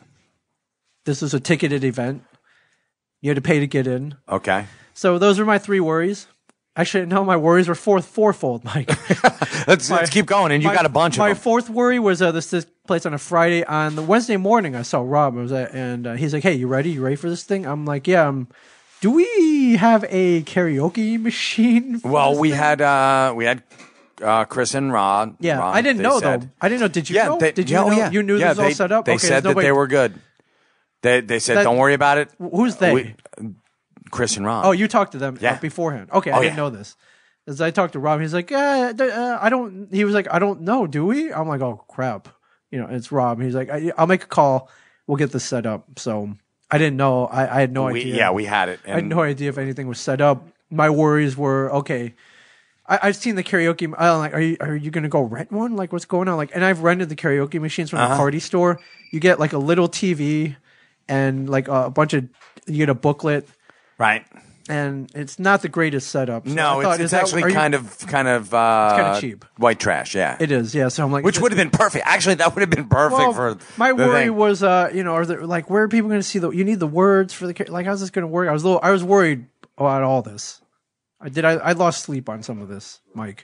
This was a ticketed event. You had to pay to get in. Okay. So those were my three worries. Actually, no, my worries were fourth, fourfold, Mike. Let's My- let's keep going, and you my- got a bunch of My them. fourth worry was uh, this, this place on a Friday. On the Wednesday morning, I saw Rob. I was at, and uh, he's like, "Hey, you ready? You ready for this thing?" I'm like, "Yeah." Um, do we have a karaoke machine? for Well, this we thing?" had uh, we had uh, Chris and Rod. Yeah, Ron, I didn't they know said. though. I didn't know. Did you Yeah, know? they, Did you yeah, oh, know? yeah. You knew yeah, this was they, all set up. They okay, said there's that no they way- were good. They they said, That- "Don't worry about it." Who's they? We- Chris and Ron. Oh, you talked to them Yeah. uh, beforehand. Okay, Oh, I didn't yeah. know this. As I talked to Rob, he's like, "Yeah, th- uh, I don't." He was like, "I don't know. Do we?" I'm like, "Oh crap!" You know, it's Rob. He's like, I, "I'll make a call. We'll get this set up." So I didn't know. I, I had no we, idea. yeah, we had it. I had And no idea if anything was set up. My worries were okay. I, I've seen the karaoke. I'm like, are you are you gonna go rent one? Like, what's going on? Like, and I've rented the karaoke machines from Uh-huh. the party store. You get like a little T V and like a bunch of you get a booklet. right. And it's not the greatest setup. So No, I thought, it's, is it's that- actually are you- kind of kind of uh, kinda cheap. white trash. Yeah, It is, yeah. So I'm like, which this- would have been perfect. Actually, that would have been perfect well, for my the worry thing. was, uh, you know, are there like where are people going to see the? You need the words for the ca- like. How's this going to work? I was a little, I was worried about all this. I did. I, I lost sleep on some of this, Mike.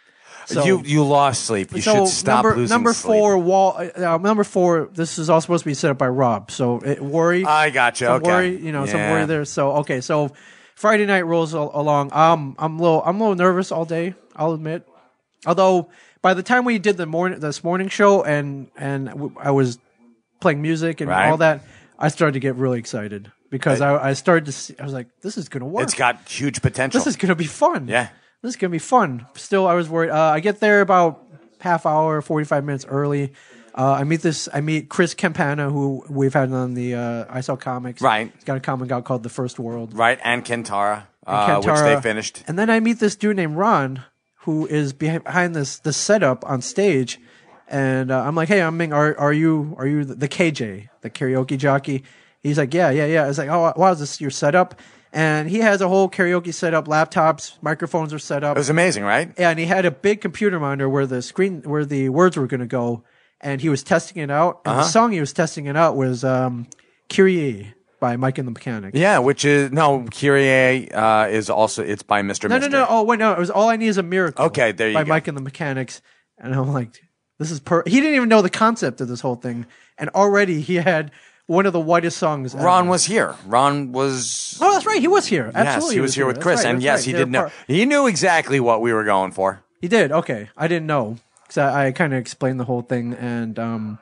So, you you lost sleep. You so should stop number, losing number sleep. four wall. Uh, number four. This is all supposed to be set up by Rob. So it, worry. I gotcha. Some Okay. worry. You know, some Yeah. worry there. So okay. So Friday night rolls al- along. Um, I'm a little, I'm a little nervous all day. I'll admit. Although by the time we did the morning, this morning show, and and w- I was playing music and Right. all that, I started to get really excited because I, I started to. See, I was like, this is gonna work. It's got huge potential. This is gonna be fun. Yeah. This is gonna be fun. Still, I was worried. Uh, I get there about half hour, forty five minutes early. Uh, I meet this. I meet Chris Campana, who we've had on the uh, I Saw Comics. Right. He's got a comic out called The First World. right, and Kentara, And uh, which Kentara. they finished. And then I meet this dude named Ron, who is behi- behind this the setup on stage. And uh, I'm like, hey, I'm Ming. Are are you are you the K J, the karaoke jockey? He's like, yeah, yeah, yeah. I was like, oh, wow, is this your setup? And he has a whole karaoke setup. Laptops, microphones are set up. It was amazing, right? And he had a big computer monitor where the screen, where the words were going to go, and he was testing it out. And Uh-huh. the song he was testing it out was um, "Kyrie" by Mike and the Mechanics. Yeah, which is no Kyrie uh, is also it's by Mister No, Mister. no, no. Oh, wait, no. It was "All I Need Is a Miracle." Okay, there you by go. Mike and the Mechanics, and I'm like, this is per. He didn't even know the concept of this whole thing, and already he had one of the whitest songs. Ron ever. was here. Ron was. Oh, that's right. He was here. Absolutely, yes, he was here with That's Chris, right, and that's yes, right. he They did were know. part- He knew exactly what we were going for. He did. Okay, I didn't know because I, I kind of explained the whole thing, and um,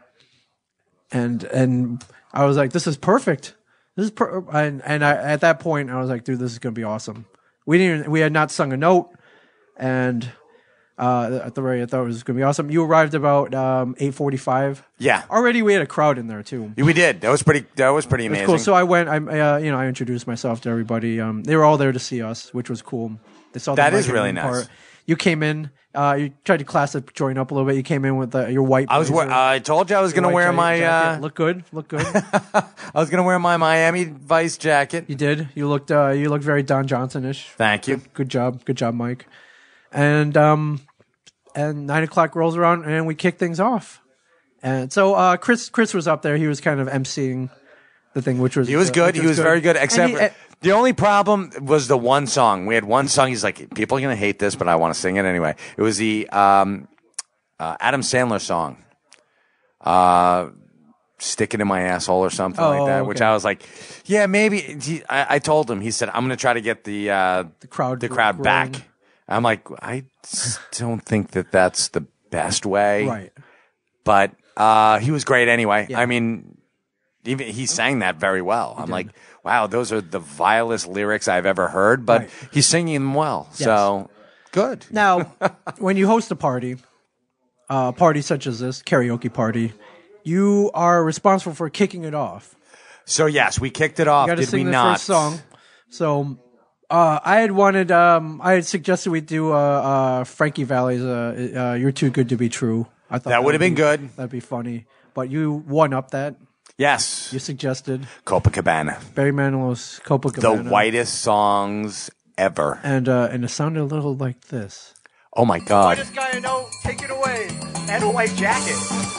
and and I was like, "This is perfect. This is per-. And and I, at that point, I was like, "Dude, this is gonna be awesome." We didn't. We had not sung a note, and Uh, at the rate, I thought it was going to be awesome. You arrived about um, eight forty-five. Yeah. Already, we had a crowd in there too. We did. That was pretty. That was pretty It was amazing. cool. So I went. I, uh, you know, I introduced myself to everybody. Um, they were all there to see us, which was cool. They saw the That is Mike really and nice. part. You came in. Uh, you tried to class it, join up a little bit. You came in with uh, your white. I was. blazer, Uh, I told you I was your going to white wear ja- my. jacket. Uh, Look good. Look good. I was going to wear my Miami Vice jacket. You did. You looked. Uh, you looked very Don Johnson-ish. Thank you. Good, good job. Good job, Mike. And um, and nine o'clock rolls around, and we kick things off. And so uh, Chris, Chris was up there. He was kind of emceeing the thing, which was He was uh, good. which He was very good. And Except he- for, uh, the only problem was the one song. We had one song. He's like, people are going to hate this, but I want to sing it anyway. It was the um, uh, Adam Sandler song. Uh, Stick it in my asshole or something Oh, like that, which okay. I was like, yeah, maybe. He, I, I told him, he said, I'm going to try to get the, uh, the crowd, the crowd back. growing. I'm like, I s- don't think that that's the best way. Right. But uh, he was great anyway. Yeah. I mean, even he sang that very well. I'm like, wow, those are the vilest lyrics I've ever heard, but Right. he's singing them well. So good. Now, when you host a party, a party such as this karaoke party, you are responsible for kicking it off. So yes, we kicked it off. You got to Did we sing the not? first song. So uh, I had wanted, um, I had suggested we do uh, uh, Frankie Valli's uh, uh, "You're Too Good to Be True." I thought That would have been be- good. That'd be funny. But you one up that. Yes, You suggested Copacabana, Barry Manilow's the Copacabana. whitest songs ever. And uh, and it sounded a little like this. Oh my god. guy I know, take it away. And a white jacket.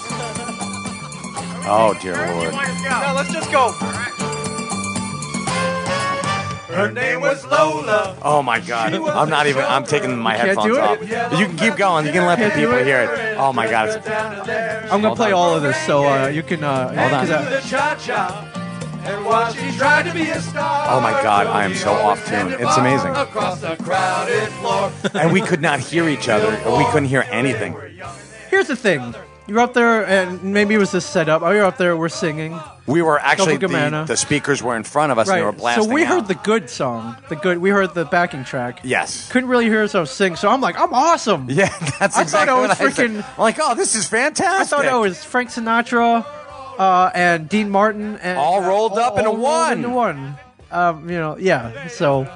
Oh dear lord. Now let's just go. Her name was Lola. Oh my god. I'm not even. I'm taking my can't headphones do off. it? You can keep going. You can let the Can't do people it? hear it. Oh my god. It's, I'm gonna Hold play on. all of this, so uh, you can. Uh, Hold on. 'cause I- The cha-cha. And while she tried to be a star. Oh my god, I am so off tune. It's amazing. Across the crowded floor. And we could not hear each other. Or we couldn't hear anything. Here's the thing. You're up there, and maybe it was this setup. Oh, you're up there, we're singing. We were actually the, Copacabana. the speakers were in front of us and they were Right. blasting So we out. heard the good song. The good. We heard the backing track. Yes. Couldn't really hear ourselves sing, so I'm like, I'm awesome. Yeah, that's I exactly thought I was what I said. freaking- I'm like, oh, this is fantastic. I thought it was Frank Sinatra uh, and Dean Martin and All rolled up into rolled one. Into one. Um, you know, yeah. So,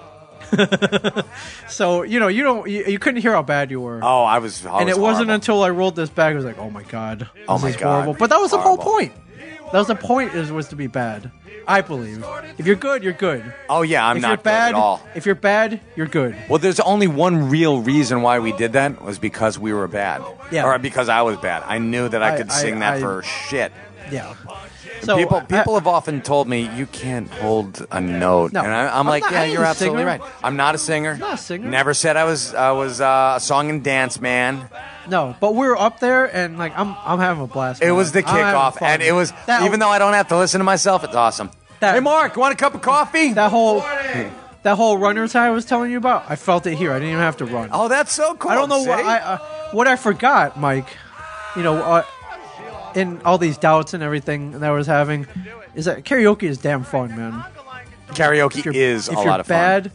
so you know, you don't, you, you couldn't hear how bad you were. Oh, I was. I and was it wasn't horrible. until I rolled this back, I was like, oh my god, Oh this my is God. horrible. But that was the whole Horrible. point. That was the point. Is was to be bad. I believe. If you're good, you're good. Oh yeah, I'm if not you're good bad, at all. if you're bad, you're good. Well, there's only one real reason why we did that was because we were bad. Yeah. Or because I was bad. I knew that I I- could I- sing that I- for shit. Yeah. So people I- people have often told me you can't hold a note, No. and I, I'm, I'm like, not- I yeah, ain't you're a absolutely singer. right. I'm not a singer. Not a singer. Never said I was I was uh, a song and dance man. No, but we were up there, and like I'm, I'm having a blast. It man. was the I'm having kickoff, fun. and it was That- even though I don't have to listen to myself, it's awesome. That- hey, Mark, you want a cup of coffee? that whole that whole runner's high I was telling you about. I felt it here. I didn't even have to run. oh, that's so cool. I don't know See? what I uh, what I forgot, Mike. You know, uh, in all these doubts and everything that I was having, is that karaoke is damn fun, man. Karaoke If you're, is if a you're lot of fun. bad,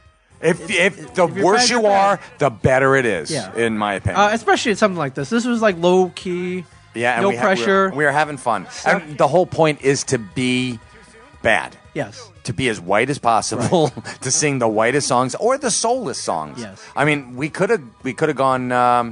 If if the if you're worse bad, you you're are, bad. the better it is, Yeah. in my opinion. uh, especially at something like this. This was like low key. yeah, and no we ha- we were- pressure. we were having fun. Stuff- And the whole point is to be bad. Yes. To be as white as possible, to sing the whitest songs or the soulless songs. Yes. I mean, we could have we could have gone um,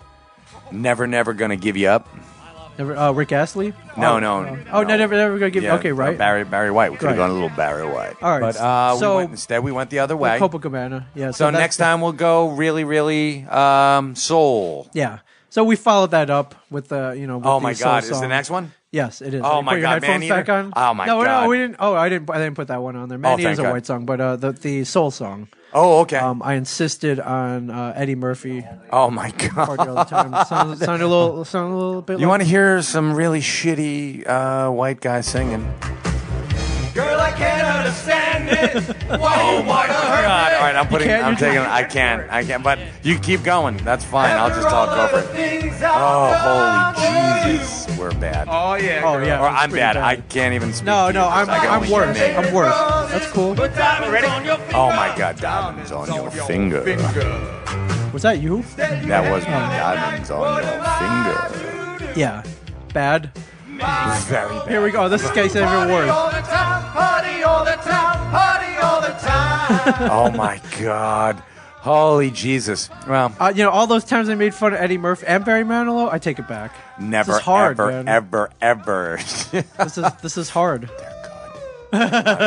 never, never gonna give you up. Never, uh, Rick Astley? No, oh, no, Oh, no. never, never gonna give. Yeah, okay, right. uh, Barry Barry White. We could have Right. gone a little Barry White. All right, But uh, so- we went, instead we went the other way. Copacabana. Yeah. so that's- next time we'll go really, really um, soul. Yeah. So we followed that up with the, you know. With Oh the my soul God! Is the song. next one? Yes, it is. Oh You my put your God, Man headphones back Eater? on? Oh my no, God. No, we didn't. Oh, I didn't. I didn't put that one on there. Man Oh, Eater's thank a God. white song, but uh, the the soul song. Oh, okay. Um, I insisted on uh, Eddie Murphy oh my party God! all the time. Sounded, sounded a little, sounded a little bit. You like, want to hear some really shitty uh, white guy singing? Girl, I can't understand it. Why you wanna hurt God, all right, I'm putting, can't, I'm you taking, can't. I can't, I can't. But you keep going. That's fine. I'll just talk over it. Things Oh, holy Jesus, we're bad. Oh yeah. Oh yeah. Or it's I'm pretty bad. I can't even speak. No, to no, you 'cause I'm I can I'm only hear worse. me. I'm worse. That's cool. Ready? Oh my God, diamonds on your finger. Was that you? That was diamonds on your finger. Yeah. Bad. Very bad. Here we go. This guy's even worse. All the time, party all the time, party all the time. Oh my God. Holy Jesus. Well, Uh, you know, all those times I made fun of Eddie Murphy and Barry Manilow, I take it back. never, this is hard, ever, man. ever, ever. This is this is hard. They're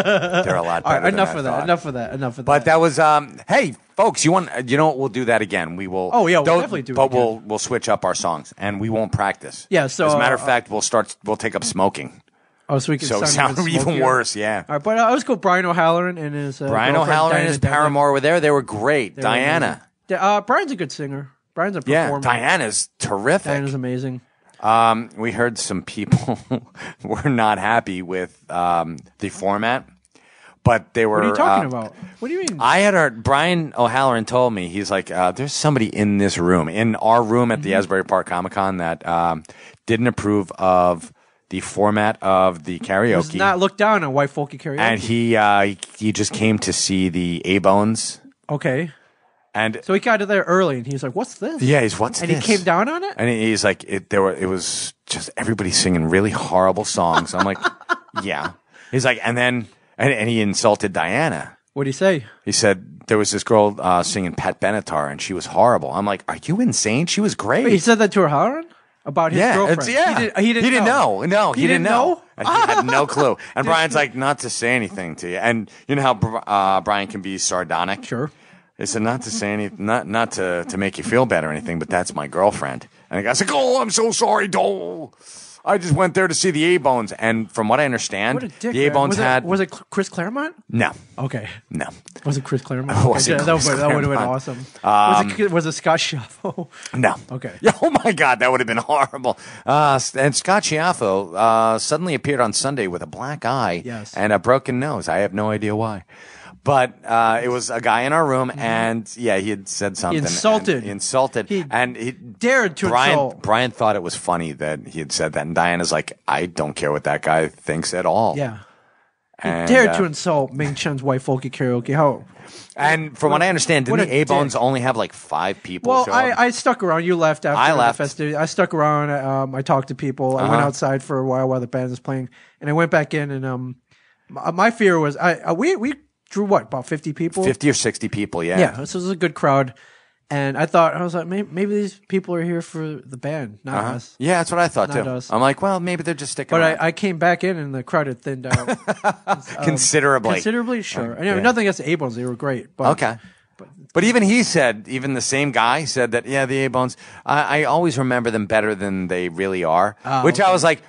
a lot better All right, than enough I of that. thought. Enough of that. Enough of that. But that was, um, hey, folks, you want, you know what? We'll do that again. We will. Oh, yeah, we'll don't- definitely do it But again. we'll we'll switch up our songs and we won't practice. Yeah, so, as a matter of uh, fact, we'll start. We'll take up smoking. Oh, so we can So it sound, sound even smokier. worse. Yeah. All right, but uh, I was go Brian O'Halloran and his uh, Brian girlfriend, O'Halloran and Diana his Devlin. paramour were there. They were great. They were Diana. amazing. Uh, Brian's a good singer. Brian's a Yeah, performer. Diana's terrific. Diana's amazing. Um, we heard some people were not happy with um, the format, but they were. What are you talking uh, about? What do you mean? I had heard Brian O'Halloran told me he's like, uh, there's somebody in this room, in our room at the Mm-hmm. Asbury Park Comic Con that um, didn't approve of the format of the Does karaoke, not look down on white folky karaoke. and he uh, he, he just came to see the A Bones, okay. and So he got there early, and he's like, "What's this?" yeah, he's what's and this? he came down on it. And he's like, it, there were, it was just everybody singing really horrible songs. I'm like, yeah. He's like, and then, and, and he insulted Diana. What did he say? He said there was this girl uh, singing Pat Benatar, and she was horrible. I'm like, are you insane? She was great. Wait, he said that to O'Halloran about his yeah, girlfriend. it's, yeah. he, did, he didn't. He didn't know. No, he, He didn't didn't know. know? And he had no clue. And Brian's like, not to say anything to you. And you know how uh, Brian can be sardonic. Sure. He said not to say anything, not not to, to make you feel bad or anything, but that's my girlfriend. And the guy's like, oh, I'm so sorry, Dole. I just went there to see the A-Bones. And from what I understand, What a dick. the man. A-Bones was it, had... Was it Chris Claremont? No, Okay. no. Was it Chris Claremont? It wasn't Okay, that, Chris that, that would have been Claremont. awesome. Um, was, it, was it Scott Schiaffo? No. Okay. Yeah, oh, my God, that would have been horrible. Uh, and Scott Schiaffo uh, suddenly appeared on Sunday with a black eye Yes. and a broken nose. I have no idea why. But uh, it was a guy in our room, and, yeah, he had said something. insulted. and- He insulted. He and he dared to Brian, insult. Brian thought it was funny that he had said that. And Diana's like, I don't care what that guy thinks at all. Yeah. He And, dared uh, to insult Ming Chen's white folky karaoke. How? And from what, I understand, what didn't a the A-Bones dick. only have like five people Well, show I, up? I stuck around. You left after I the left. festivity. I stuck around. Um, I talked to people. I went Uh-huh. outside for a while while the band was playing, and I went back in. And um, my, my fear was I uh, we we drew what about fifty people? fifty or sixty people, yeah. Yeah, this was a good crowd. And I thought I was like, maybe, maybe these people are here for the band, not Uh-huh. us. Yeah, that's what I thought Not too. us. I'm like, well, maybe they're just sticking But around. I, I came back in and the crowd had thinned out um, Considerably. considerably. Sure, and, you know, yeah. nothing against the A-Bones; they were great. But Okay. But even he said, even the same guy said that, yeah, the A-Bones, I, I always remember them better than they really are. Oh, which I okay. was like,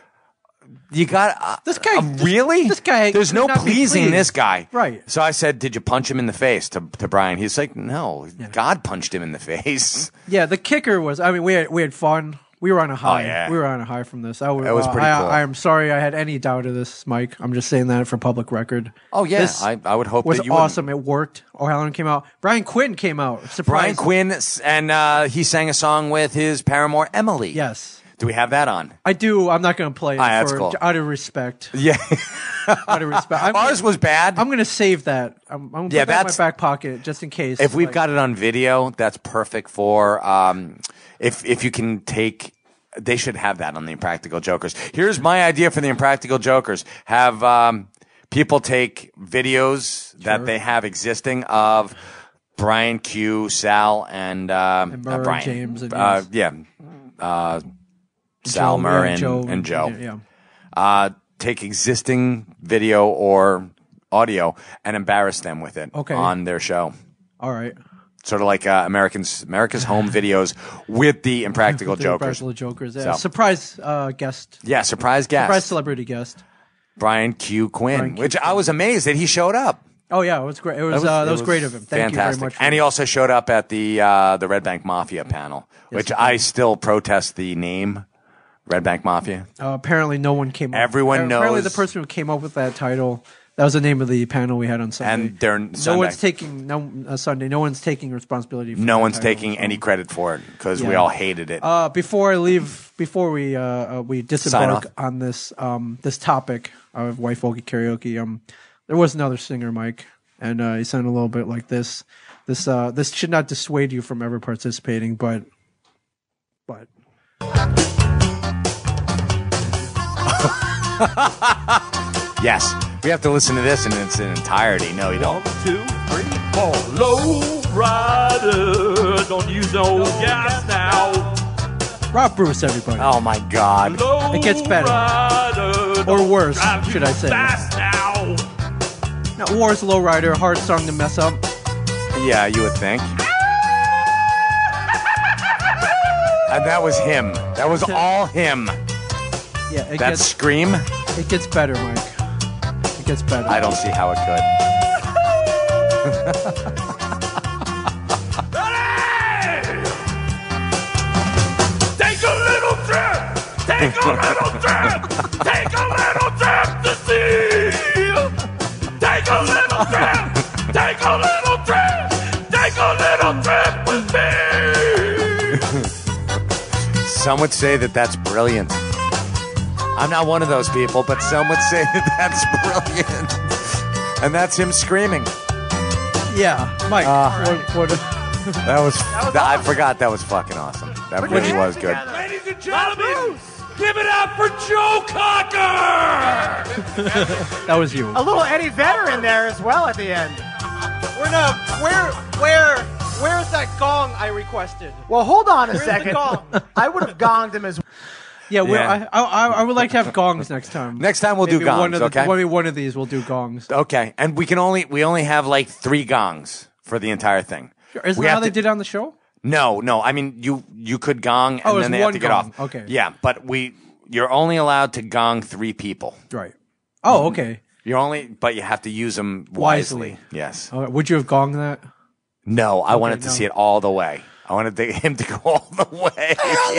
you got uh, This guy- uh, this- really? this guy There's could no not be pleasing pleased. this guy, Right. So I said, did you punch him in the face to to Brian? He's like, no, God punched him in the face. yeah, the kicker was. I mean, we had we had fun. We were on a high. Oh, yeah. We were on a high from this. I, It was uh, pretty I, cool. I am sorry I had any doubt of this, Mike. I'm just saying that for public record. Oh yeah, This I, I would hope was that you wouldn't. awesome. It worked. O'Halloran came out. Brian Quinn came out. Surprise. Brian Quinn, and uh, he sang a song with his paramour Emily. Yes. Do we have that on? I do. I'm not going to play it Ah, that's for, cool. out of respect. Yeah. Out of respect. I'm, Ours was bad. I'm going to save that. I'm, I'm going to Yeah, put that in my that's- back pocket just in case. If we've like- got it on video, that's perfect for um, if if you can take. They should have that on the Impractical Jokers. Here's my idea for the Impractical Jokers: have um, people take videos that they have existing of Brian, Q, Sal, and, um, And uh, Murr, Brian. James, and uh, yes. yeah, uh, Sal, Joe, Murr, yeah, and Joe, and Joe. Yeah. Uh, take existing video or audio and embarrass them with it Okay. on their show. All right. Sort of like uh, Americans, America's Home Videos with the Impractical The Jokers. Impractical Jokers. Yeah. So- Surprise uh, guest. Yeah, surprise guest. Surprise celebrity guest. Brian Q. Quinn, Brian Q. which I was amazed that he showed up. Oh yeah, it was great. It was, That was, uh, that it was great of him. Thank fantastic. you very much. For And he that. also showed up at the uh, the Red Bank Mafia panel, which he I still protest the name Red Bank Mafia. Uh, apparently, no one came. up. Everyone Apparently, knows- the person who came up with that title. That was the name of the panel we had on Sunday. And they're no Sunday. one's taking no uh, Sunday. No one's taking responsibility. for No that one's title, taking so. any credit for it because we Yeah. all hated it. Uh, before I leave, before we uh, uh, we Sign disembark off. on this um, this topic of white folky karaoke, um, there was another singer, Mike. and uh, he sounded a little bit like this. This uh, this should not dissuade you from ever participating, but but. Yes, we have to listen to this in its entirety. No, you don't. One, two, three, four. Low rider, don't use no gas now. Rob Bruce, everybody. Oh my God! Low It gets better. rider, Or don't worse, drive should I too say. Fast now. Now, War's Lowrider, hard song to mess up. Yeah, you would think. And that was him. That was all him. Yeah, it That gets scream. it gets better, Mike. It gets better. I don't see how it could. Take a little trip. Take a little trip. Take a little trip to see. Take a little trip. Take a little trip. Take a little trip with me. Some would say that that's brilliant. I'm not one of those people, but some would say that that's brilliant. And that's him screaming. Yeah, Mike. Uh, what, what, That was, I forgot that was fucking awesome. That really was good. Ladies and gentlemen, give it up for Joe Cocker. that was you. A little Eddie Vedder in there as well at the end. We're no, where, where, where's that gong I requested? Well, hold on a Where's the second. gong? I would have gonged him as well. Yeah, we're, Yeah. I, I I would like to have gongs next time. Next time we'll do Maybe one gongs, of the, okay? Maybe one of these we'll do gongs. Okay, and we can only we only have like three gongs for the entire thing. Isn't We that how have they to- did on the show? No, no. I mean, you you could gong and Oh, it's then they have one to get gong. off. Okay. Yeah, but we you're only allowed to gong three people. Right. Oh, okay. You're only, but you have to use them wisely. Wisely. Yes. All right, would you have gonged that? No, I wanted to no. see it all the way. I wanted to, him to go all the way.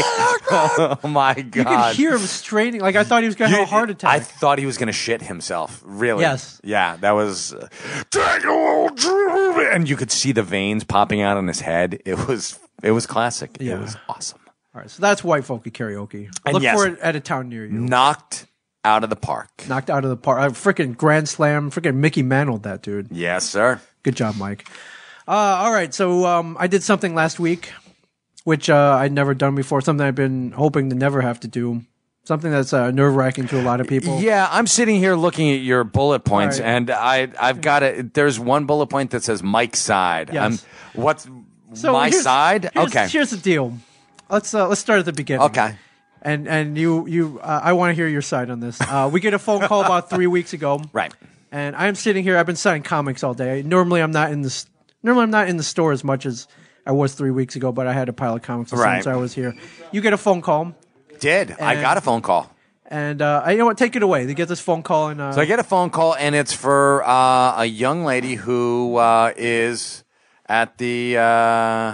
Oh my God! You could hear him straining. Like I thought he was going to have a heart attack. I thought he was going to shit himself. Really? Yes. Yeah, that was. Uh, Take a little drink, and you could see the veins popping out on his head. It was. It was classic. Yeah. It was awesome. All right, so that's white folky karaoke. And Look yes. for it at a town near you. Knocked out of the park. Knocked out of the park. Uh, freaking grand slam. Freaking Mickey Mantled that dude. Yes, sir. Good job, Mike. Uh, all right, so um, I did something last week, which uh, I'd never done before. Something I've been hoping to never have to do. Something that's uh, nerve wracking to a lot of people. Yeah, I'm sitting here looking at your bullet points, All right. and I I've got it. There's one bullet point that says Mike's side. Yes. Um, what's So my here's- side? Here's, Okay. Here's the deal. Let's uh, let's start at the beginning. Okay. And and you you uh, I want to hear your side on this. Uh, we get a phone call about three weeks ago. Right. And I'm sitting here. I've been selling comics all day. Normally, I'm not in the s- normally I'm not in the store as much as I was three weeks ago. But I had a pile of comics as soon Right. as I was here. You get a phone call, Did I And- got a phone call? and uh, I, you know what? Take it away. They get this phone call, and uh, So I get a phone call, and it's for uh, a young lady who uh, is at the. Uh,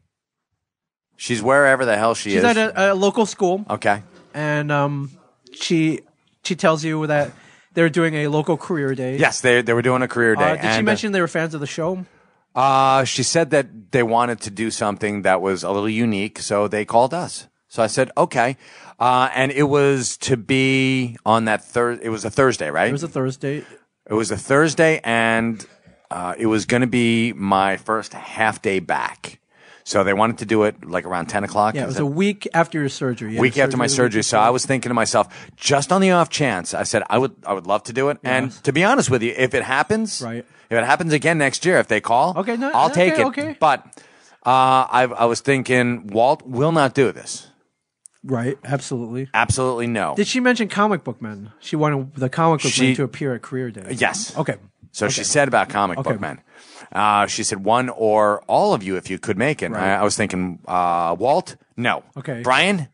she's wherever the hell she she's is. at a, a local school, okay. and um, she she tells you that they're doing a local career day. Yes, they they were doing a career day. Uh, did she and, mention they were fans of the show? Uh, she said that they wanted to do something that was a little unique, so they called us. So I said, okay. Uh, and it was to be on that Thursday. It was a Thursday, right? It was a Thursday. It was a Thursday, and uh, it was going to be my first half day back. So they wanted to do it like around ten o'clock. Yeah, it Is was it? a week after your surgery. You had week after my the week surgery. So before. I was thinking to myself, just on the off chance, I said I would, I would love to do it. And Yes. to be honest with you, if it happens, Right. if it happens again next year, if they call, Okay, no- I'll take okay, it. okay. But uh, I, I was thinking, Walt will not do this. Right, absolutely. Absolutely no. Did she mention comic book men? She wanted the comic book She- men to appear at career day. Yes. Okay. So she said about comic Okay. book men. Uh, she said one or all of you if you could make it. Right. I, I was thinking, uh, Walt, no. Okay. Brian,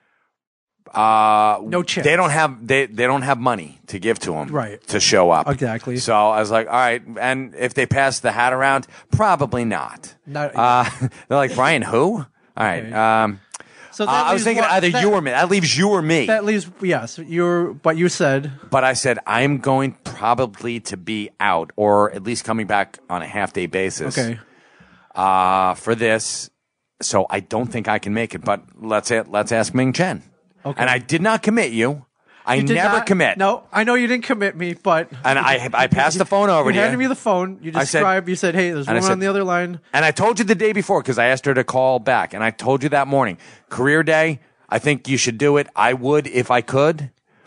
uh, No chance. They don't have they they don't have money to give to him, Right. to show up. Exactly. So I was like, all right. And if they pass the hat around, probably not. Not- Uh, they're like, Brian, who? All right. Okay. Um, So uh, I was leaves thinking what- either that, you or me. That leaves you or me. That leaves yes. You're but you said But I said, I'm going probably to be out or at least coming back on a half day basis okay. uh, for this. So I don't think I can make it. But let's let's ask Ming Chen. Okay. And I did not commit you. I You did never not- commit. No, I know you didn't commit me, but And I I passed the phone over you to you. handed me the phone. You I said- described. you said, "Hey, there's and I one said- on the other line." And I told you the day before because I asked her to call back. And I told you that morning. Career day, I think you should do it. I would if I could.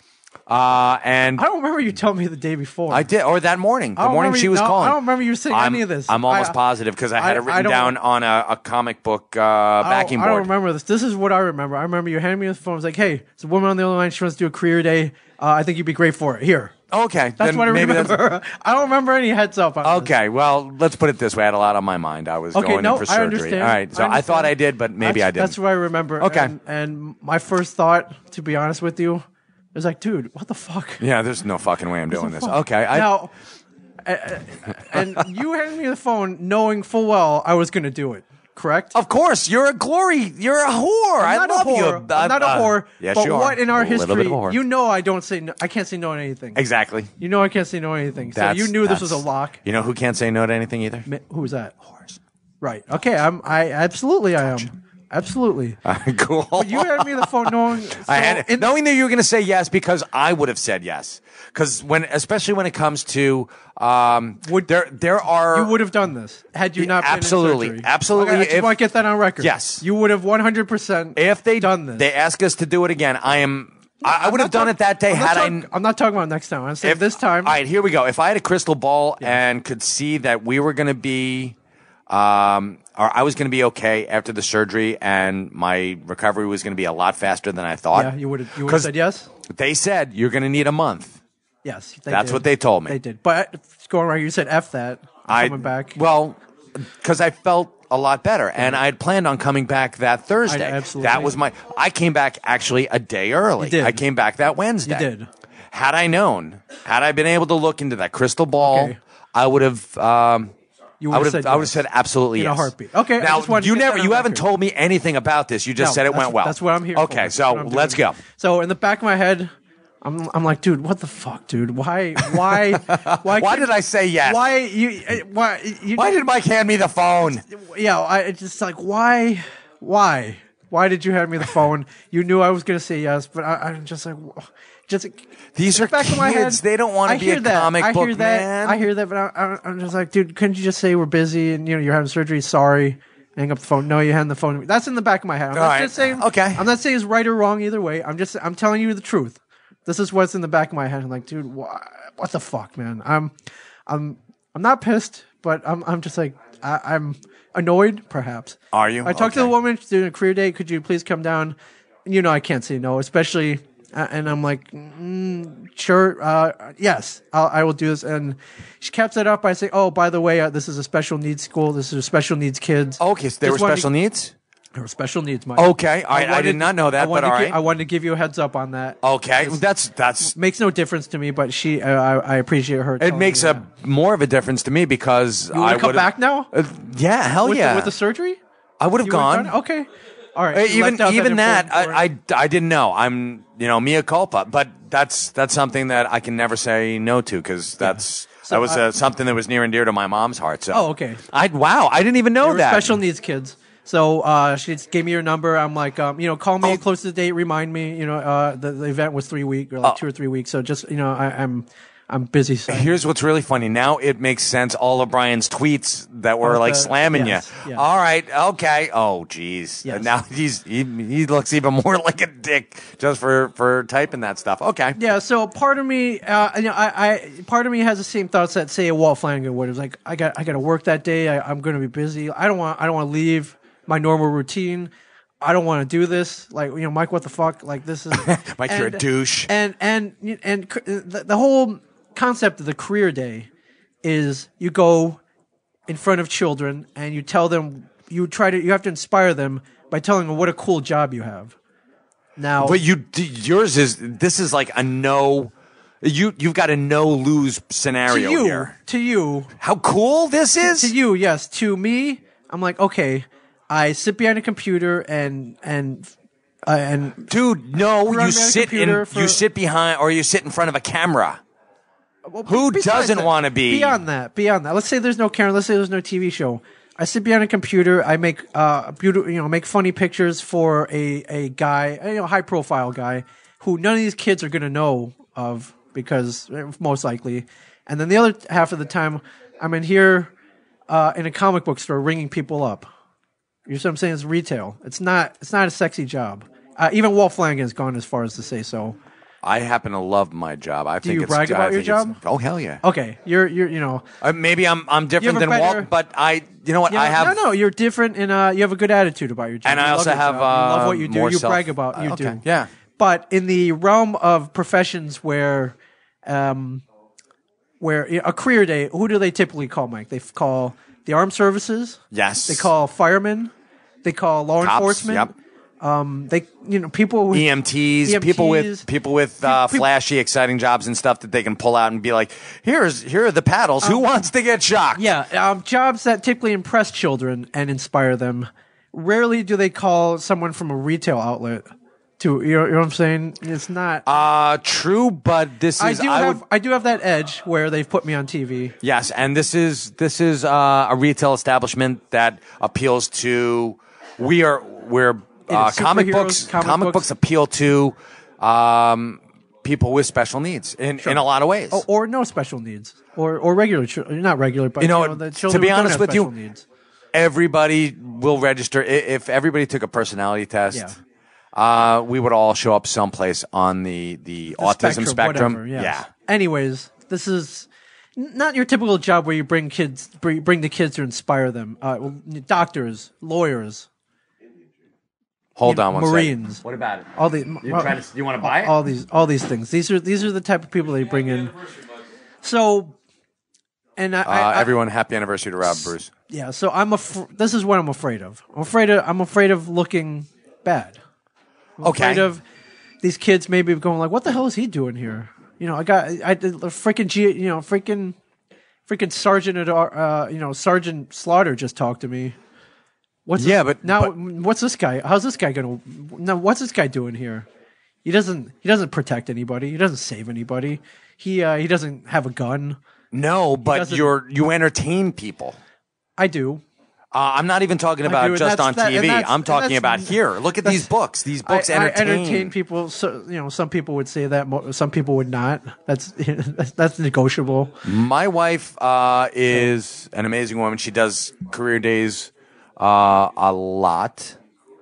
Uh, and I don't remember you telling me the day before. I did, or that morning, the I don't morning remember she you- was no, calling. I don't remember you saying I'm, any of this. I'm almost I- positive because I had I- it I written don't- down on a, a comic book uh, I don't- backing I don't board. remember this. This is what I remember. I remember you handing me the phone. I was like, "Hey, there's a woman on the other line. She wants to do a career day. Uh, I think you'd be great for it. Here." Okay, That's then what I maybe that's- remember. I don't remember any heads up on this. Okay, well, let's put it this way. I had a lot on my mind. I was Okay, going no, in for I surgery. understand. All right, so I I, thought understand. I did, but maybe that's, I didn't. That's what I remember. Okay. And, and my first thought, to be honest with you, was like, dude, what the fuck? Yeah, there's no fucking way I'm doing this. Fuck. Okay, I, now, uh, uh, and you handed me the phone knowing full well I was going to do it, correct? of course, you're a glory. You're a whore. I'm I not love a whore. you. I'm not a Uh, whore. Yes, but you are. what in our A little history, bit of a whore. you know, I don't say, no, I can't say no to anything. Exactly. You know, I can't say no to anything. So That's- you knew this was a that's- lock. You know who can't say no to anything either? Mi- Who was that? Horse. Right. Okay. I'm. I absolutely. I am. Absolutely. cool. But you handed me the phone knowing. So I had, in- knowing that you were going to say yes because I would have said yes. Because when, especially when it comes to, um, Would- there there are you would have done this had you Yeah, not been absolutely. in surgery. Absolutely. Okay, I just If- want to get that on record. Yes. You would have one hundred percent if they done this. they ask us to do it again. I am. I, I I'm would not have done talk- it that day I'm not had talk- I. I'm not talking about next time. I'm saying this time. All right, here we go. If I had a crystal ball and could see that we were going to be, um, or I was going to be okay after the surgery, and my recovery was going to be a lot faster than I thought. yeah, you would have. You would have 'Cause said yes. They said you're going to need a month. Yes. They That's did. what they told me. They did. But going right, you said f that. I'm I coming back. Well, because I felt a lot better, and I had planned on coming back that Thursday. absolutely. That was my. I came back actually a day early. You did. I came back that Wednesday. You did. Had I known, had I been able to look into that crystal ball, Okay. I would have. Um, You I would would have have. said I would have yes. said absolutely In a yes. heartbeat. Okay, I Now just wanted to you get never. that on You haven't record. told me anything about this. You just No, said it that's- went well. That's what I'm here Okay, for. so That's what I'm let's doing. go. So in the back of my head, I'm I'm like, dude, what the fuck, dude? Why why why? Why can't- did I say yes? Why you? uh, Why you? Why did Mike hand me the phone? Yeah, I it's just like why why why did you hand me the phone? You knew I was gonna say yes, but I, I'm just like. Just These are back of my head, kids. They don't want I to be hear a that. comic I book hear that. man. I hear that, but I, I, I'm just like, dude, couldn't you just say we're busy and you know you're having surgery? Sorry, hang up the phone. No, you hand the phone to me. That's in the back of my head. I'm All not right. just saying. Okay. I'm not saying it's right or wrong either way. I'm just I'm telling you the truth. This is what's in the back of my head. I'm like, dude, wha- what the fuck, man? I'm I'm I'm not pissed, but I'm I'm just like I, I'm annoyed, perhaps. Are you? I talked to the Okay. woman. She's doing a career day. Could you please come down? You know, I can't say no, especially. Uh, and I'm like, mm, sure, uh, yes, I'll, I will do this. And she caps it up by saying, oh, by the way, uh, this is a special needs school. This is a special needs kids. Okay, so they Just were wanted special to- needs? They were special needs, Mike. Okay, all right. I, did not know that, I but wanted all to gi- right. I wanted to give you a heads up on that. Okay, that's that's. Makes no difference to me, but she, uh, I, I appreciate her. It telling makes me a that. more of a difference to me because You want I to come would've- back now? Uh, yeah, hell with yeah. The, with the surgery? I would have You would've gone. done it? Okay. All right. Uh, You even left out even that, important I, part. I I didn't know. I'm you know mea culpa, but that's that's something that I can never say no to because that's So, that was uh, uh, something that was near and dear to my mom's heart. So Oh, okay. I wow, I didn't even know They were that. special needs kids. So uh, she just gave me her number. I'm like, um, you know, call me Oh. close to the date. Remind me. You know, uh, the, the event was three weeks or like two or three weeks. So just you know, I, I'm I'm busy. So. Here's what's really funny. Now it makes sense. All of Brian's tweets that were Oh, like the- slamming yes, you. yes. All right, okay. Oh, geez. Yes. Now he's he, he looks even more like a dick just for for typing that stuff. Okay. Yeah, so part of me, uh, you know, I, I, part of me has the same thoughts that say a Walt Flanagan would. It's like I got, I got to work that day. I, I'm going to be busy. I don't want, I don't want to leave my normal routine. I don't want to do this. Like, you know, Mike, what the fuck? Like, this is Mike, you're a douche. And and and, and c- the, the whole concept of the career day is you go in front of children and you tell them you try to you have to inspire them by telling them what a cool job you have. Now, But you yours is this is like a no. You you've got a no lose to scenario you, here. to you, How cool this is! to you, yes. To me, I'm like, okay, I sit behind a computer and and uh, and Dude, no, Run you behind a sit in computer for- you sit behind or you sit in front of a camera. well, Who besides doesn't that- wanna be- beyond that? Beyond that, let's say there's no camera. Let's say there's no T V show. I sit behind a computer. I make uh beautiful, you know, make funny pictures for a a guy, you know, high profile guy who none of these kids are going to know of because most likely. And then the other half of the time, I'm in here uh, in a comic book store ringing people up. You see what I'm saying? It's retail. It's not. It's not a sexy job. Uh, even Walt Flanagan has gone as far as to say so. I happen to love my job. I Do think you it's, brag I about your think it's- job? Oh hell yeah. Okay, you're you're you know. Uh, maybe I'm I'm different have a than better- Walt, but I you know what you I know- have. no, no, you're different, and uh, you have a good attitude about your job. And You I love also your have, job. You love uh, what you do. more You self- brag about you uh, okay, do. yeah. But in the realm of professions where, um, where a career day, who do they typically call, Mike? They call the armed services. Yes. They call firemen. They call law Cops, enforcement. yep. Um, they, you know, people with E M Ts, people with people with uh, flashy, exciting jobs and stuff that they can pull out and be like, "Here's here are the paddles. Who wants to get shocked?" Yeah, um, jobs that typically impress children and inspire them. Rarely do they call someone from a retail outlet to, you know, you know what I'm saying? It's not. Uh, true, but this I is do I have would I do have that edge where they've put me on T V. yes, and this is this is uh, a retail establishment that appeals to we are we're uh, is comic superheroes, books comic comic books. books appeal to um, people with special needs in, in a lot of ways. Oh, or no special needs, or or regular, children, not regular, but You know, the to children be who don't honest have with you, special needs. Everybody will register I- if everybody took a personality test. Yeah. Uh, we would all show up someplace on the, the, The autism spectrum. whatever, yes. Yeah. Anyways, this is n- not your typical job where you bring kids, bring, bring the kids to inspire them. Uh, well, doctors, lawyers. Hold you know, on one second. Marines. What about it? All the You trying to- you wanna buy it? All these, all these things. These are these are the type of people they bring in. So, and I, Uh, I, I everyone, happy anniversary to Rob Bruce. yeah. So I'm af- This is what I'm afraid of. I'm afraid of. I'm afraid of looking bad. I'm Okay. afraid of these kids maybe going like, "What the hell is he doing here?" You know, I got I did a freaking G. You know, freaking freaking Sergeant at uh, you know Sergeant Slaughter just talked to me. What's Yeah, this, but- now but- what's this guy? How's this guy gonna? Now what's this guy doing here? He doesn't. He doesn't protect anybody. He doesn't save anybody. He uh, he doesn't have a gun. No, but doesn't- you're you entertain people. I do. Uh, I'm not even talking I about do, and just that's- on that- T and V. that's- I'm and talking that's- about here. Look at these that's- books. These books I, entertain. I entertain people. So you know, some people would say that. mo- Some people would not. That's that's, that's negotiable. My wife uh, is an amazing woman. She does career days uh, a lot,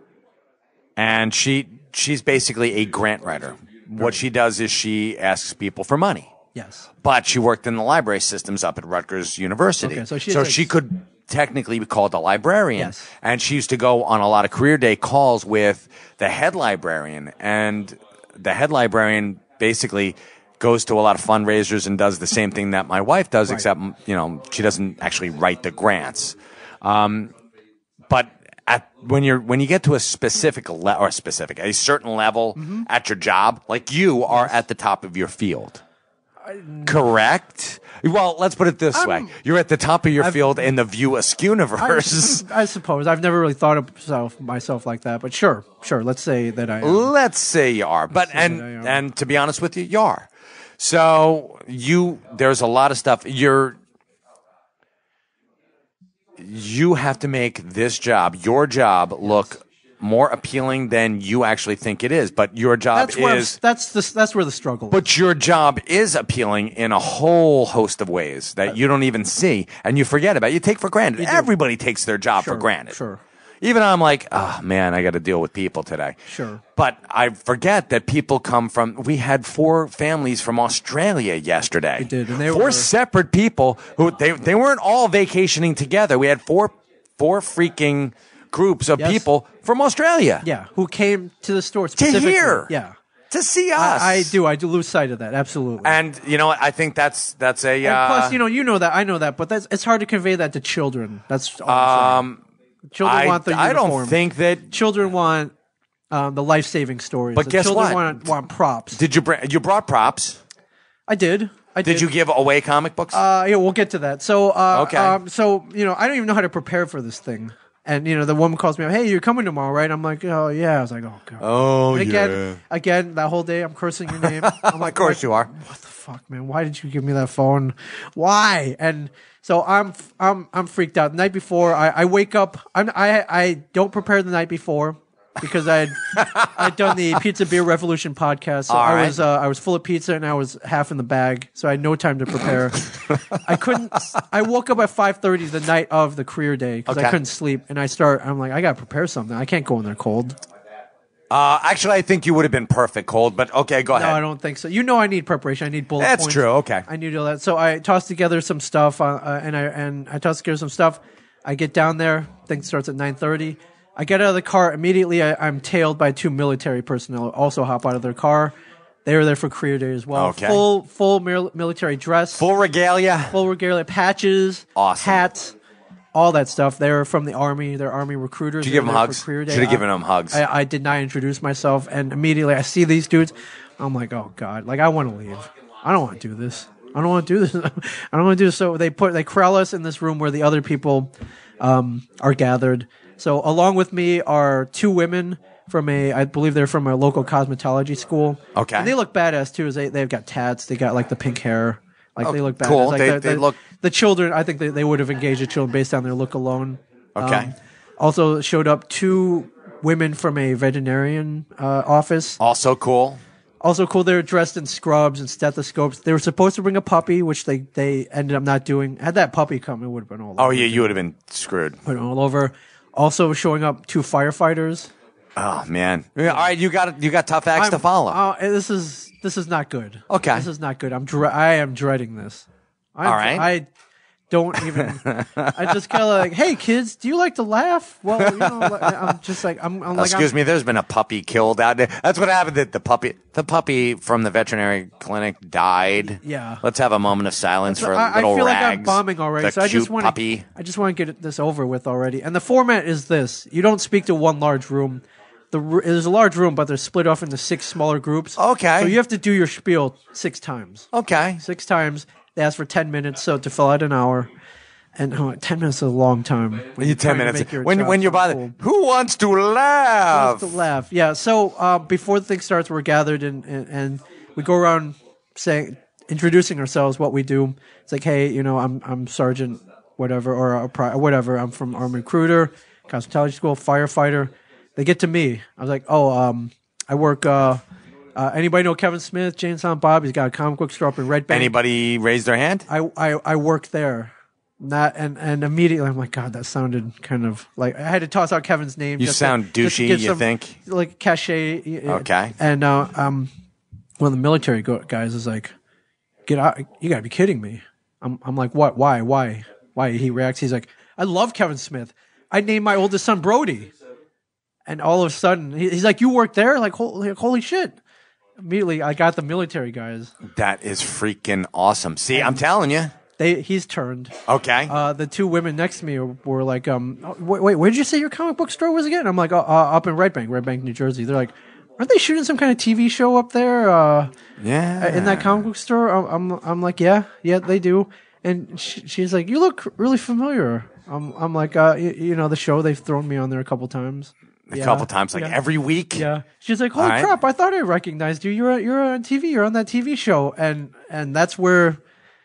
and she she's basically a grant writer. What she does is she asks people for money. Yes. But she worked in the library systems up at Rutgers University. Okay, so she so is a- she could technically be called a librarian. Yes. And she used to go on a lot of career day calls with the head librarian. And the head librarian basically goes to a lot of fundraisers and does the same thing that my wife does, Right. except, you know, she doesn't actually write the grants. Um, but at, when you're when you get to a specific le- or specific a certain level Mm-hmm. at your job, like you are at the top of your field. Correct. Well, let's put it this way: you're at the top of your I've- field in the View Askew universe. I, I suppose I've never really thought of myself, myself like that, but sure, sure. Let's say that I. Am. Let's say you are, but say and that I am. and to be honest with you, you are. So you there's a lot of stuff you're. You have to make this job, your job, look more appealing than you actually think it is. But your job That's where is. that's the that's where the struggle. is. But your job is appealing in a whole host of ways that you don't even see and you forget about. You take for granted. You do. Everybody takes their job Sure, for granted. Sure. Even I'm like, oh man, I got to deal with people today. Sure. But I forget that people come from. We had four families from Australia yesterday. We did, and they four were- separate people who they they weren't all vacationing together. We had four four freaking groups of Yes. people from Australia. Yeah, who came to the store To specifically. hear. Yeah, To see us. I, I do. I do lose sight of that. Absolutely. And you know what? I think that's that's a. And Uh, plus, you know, you know that I know that, but that's it's hard to convey that to children. That's all I'm saying. um, Children I, want the I uniform. don't think that. Children want um, the life saving stories. But The guess children what? Want, want props. Did you bring? You brought props. I did. I did. Did you give away comic books? Uh, yeah, we'll get to that. So, uh, Okay. Um, so you know, I don't even know how to prepare for this thing. And you know, the woman calls me up. Hey, you're coming tomorrow, right? I'm like, oh yeah. I was like, oh god. oh And again, again, that whole day, I'm cursing your name. I'm like, of course you are. What the fuck, man? Why did you give me that phone? Why? And so I'm, I'm, I'm freaked out. The night before, I, I wake up. I'm, I, I don't prepare the night before. because I had I'd done the Pizza Beer Revolution podcast. So All I right. was uh, I was full of pizza and I was half in the bag, so I had no time to prepare. I couldn't. I woke up at five thirty the night of the career day because Okay. I couldn't sleep, and I start. I'm like, I gotta prepare something. I can't go in there cold. Uh, actually, I think you would have been perfect cold, but okay, go No, ahead. I don't think so. You know, I need preparation. I need bullet That's points. true. Okay. I need all that. So I tossed together some stuff, uh, uh, and I and I tossed together some stuff. I get down there. Thing starts at nine thirty. I get out of the car immediately. I, I'm tailed by two military personnel. Also, hop out of their car. They were there for career day as well. Okay. Full full mil- military dress, Full regalia. full regalia, patches, Awesome. hats, all that stuff. They're from the army. They're army recruiters. Did you give They're them there for hugs? career day. Should have given I- them hugs. I, I did not introduce myself, and immediately I see these dudes. I'm like, oh god, like I want to leave. I don't want to do this. I don't want to do this. I don't want to do this. So they put they corral us in this room where the other people um, are gathered. So along with me are two women from a, I believe they're from a local cosmetology school. Okay. And they look badass too. As they they've got tats. They got like the pink hair. Like Oh, they look badass. cool. Like They- the, they the- look- the children. I think they, they would have engaged the children based on their look alone. Okay. Um, also showed up two women from a veterinarian uh, office. Also cool. Also cool, they were dressed in scrubs and stethoscopes. They were supposed to bring a puppy, which they, they ended up not doing. Had that puppy come, it would have been all over. Oh, yeah, you would have been screwed. Been all over. Also showing up two firefighters. Oh, man. Yeah, all right, you got you got tough acts to I'm- follow. Uh, this is this is not good. Okay. This is not good. I'm dre- I am dreading this. I'm, All right. I don't even. I just kind of like, hey kids, do you like to laugh? Well, you know, like, I'm just like I'm. I'm like, Excuse I'm, me, there's been a puppy killed out there. That's what happened. That the puppy, the puppy from the veterinary clinic died. Yeah. Let's have a moment of silence So for I, I little feel rags. like I'm bombing already, The so I cute just want puppy. to. I just want to get this over with already. And the format is this: you don't speak to one large room. The r- there's a large room, but they're split off into six smaller groups. Okay. So you have to do your spiel six times. Okay. Six times. They ask for ten minutes, so to fill out an hour. And oh, ten minutes is a long time. When You you're ten trying to minutes. make your When job when you're sound by the, who wants to laugh? to laugh. Yeah. So uh, before the thing starts, we're gathered and, and, and we go around saying, introducing ourselves, what we do. It's like, hey, you know, I'm I'm Sergeant whatever or a pri- whatever. I'm from Army Recruiter, Cosmetology School, firefighter. They get to me. I was like, oh, um, I work. Uh, uh, anybody know Kevin Smith, Jane Silent Bob? He's got a comic book store up in Red Bank. Anybody raise their hand? I, I, I work there. Not and, and immediately I'm like, God, that sounded kind of like I had to toss out Kevin's name. You just to- sound just to douchey, get you some, think? like cachet. Okay. And uh, um, one of the military go- guys is like, "Get out! You gotta be kidding me!" I'm I'm like, "What? Why? Why? Why?" He reacts. He's like, "I love Kevin Smith. I named my oldest son Brody." And all of a sudden, he, he's like, "You work there? Like, holy, like, holy shit!" Immediately, I got the military guys. That is freaking awesome. See, I'm telling you. They he's turned. Okay. Uh, the two women next to me were, were like, um, oh, wait, wait, where did you say your comic book store was again? I'm like, uh, uh, up in Red Bank, Red Bank, New Jersey. They're like, aren't they shooting some kind of T V show up there? Uh, yeah. in that comic book store? I'm, I'm, I'm like, yeah, yeah, they do. And she, she's like, you look really familiar. I'm, I'm like, uh, you, you know, the show, they've thrown me on there a couple times. a Yeah, couple times, like yeah. every week. Yeah. She's like, holy All right. crap, I thought I recognized you. You're, you're on T V. You're on that T V show. And, and that's where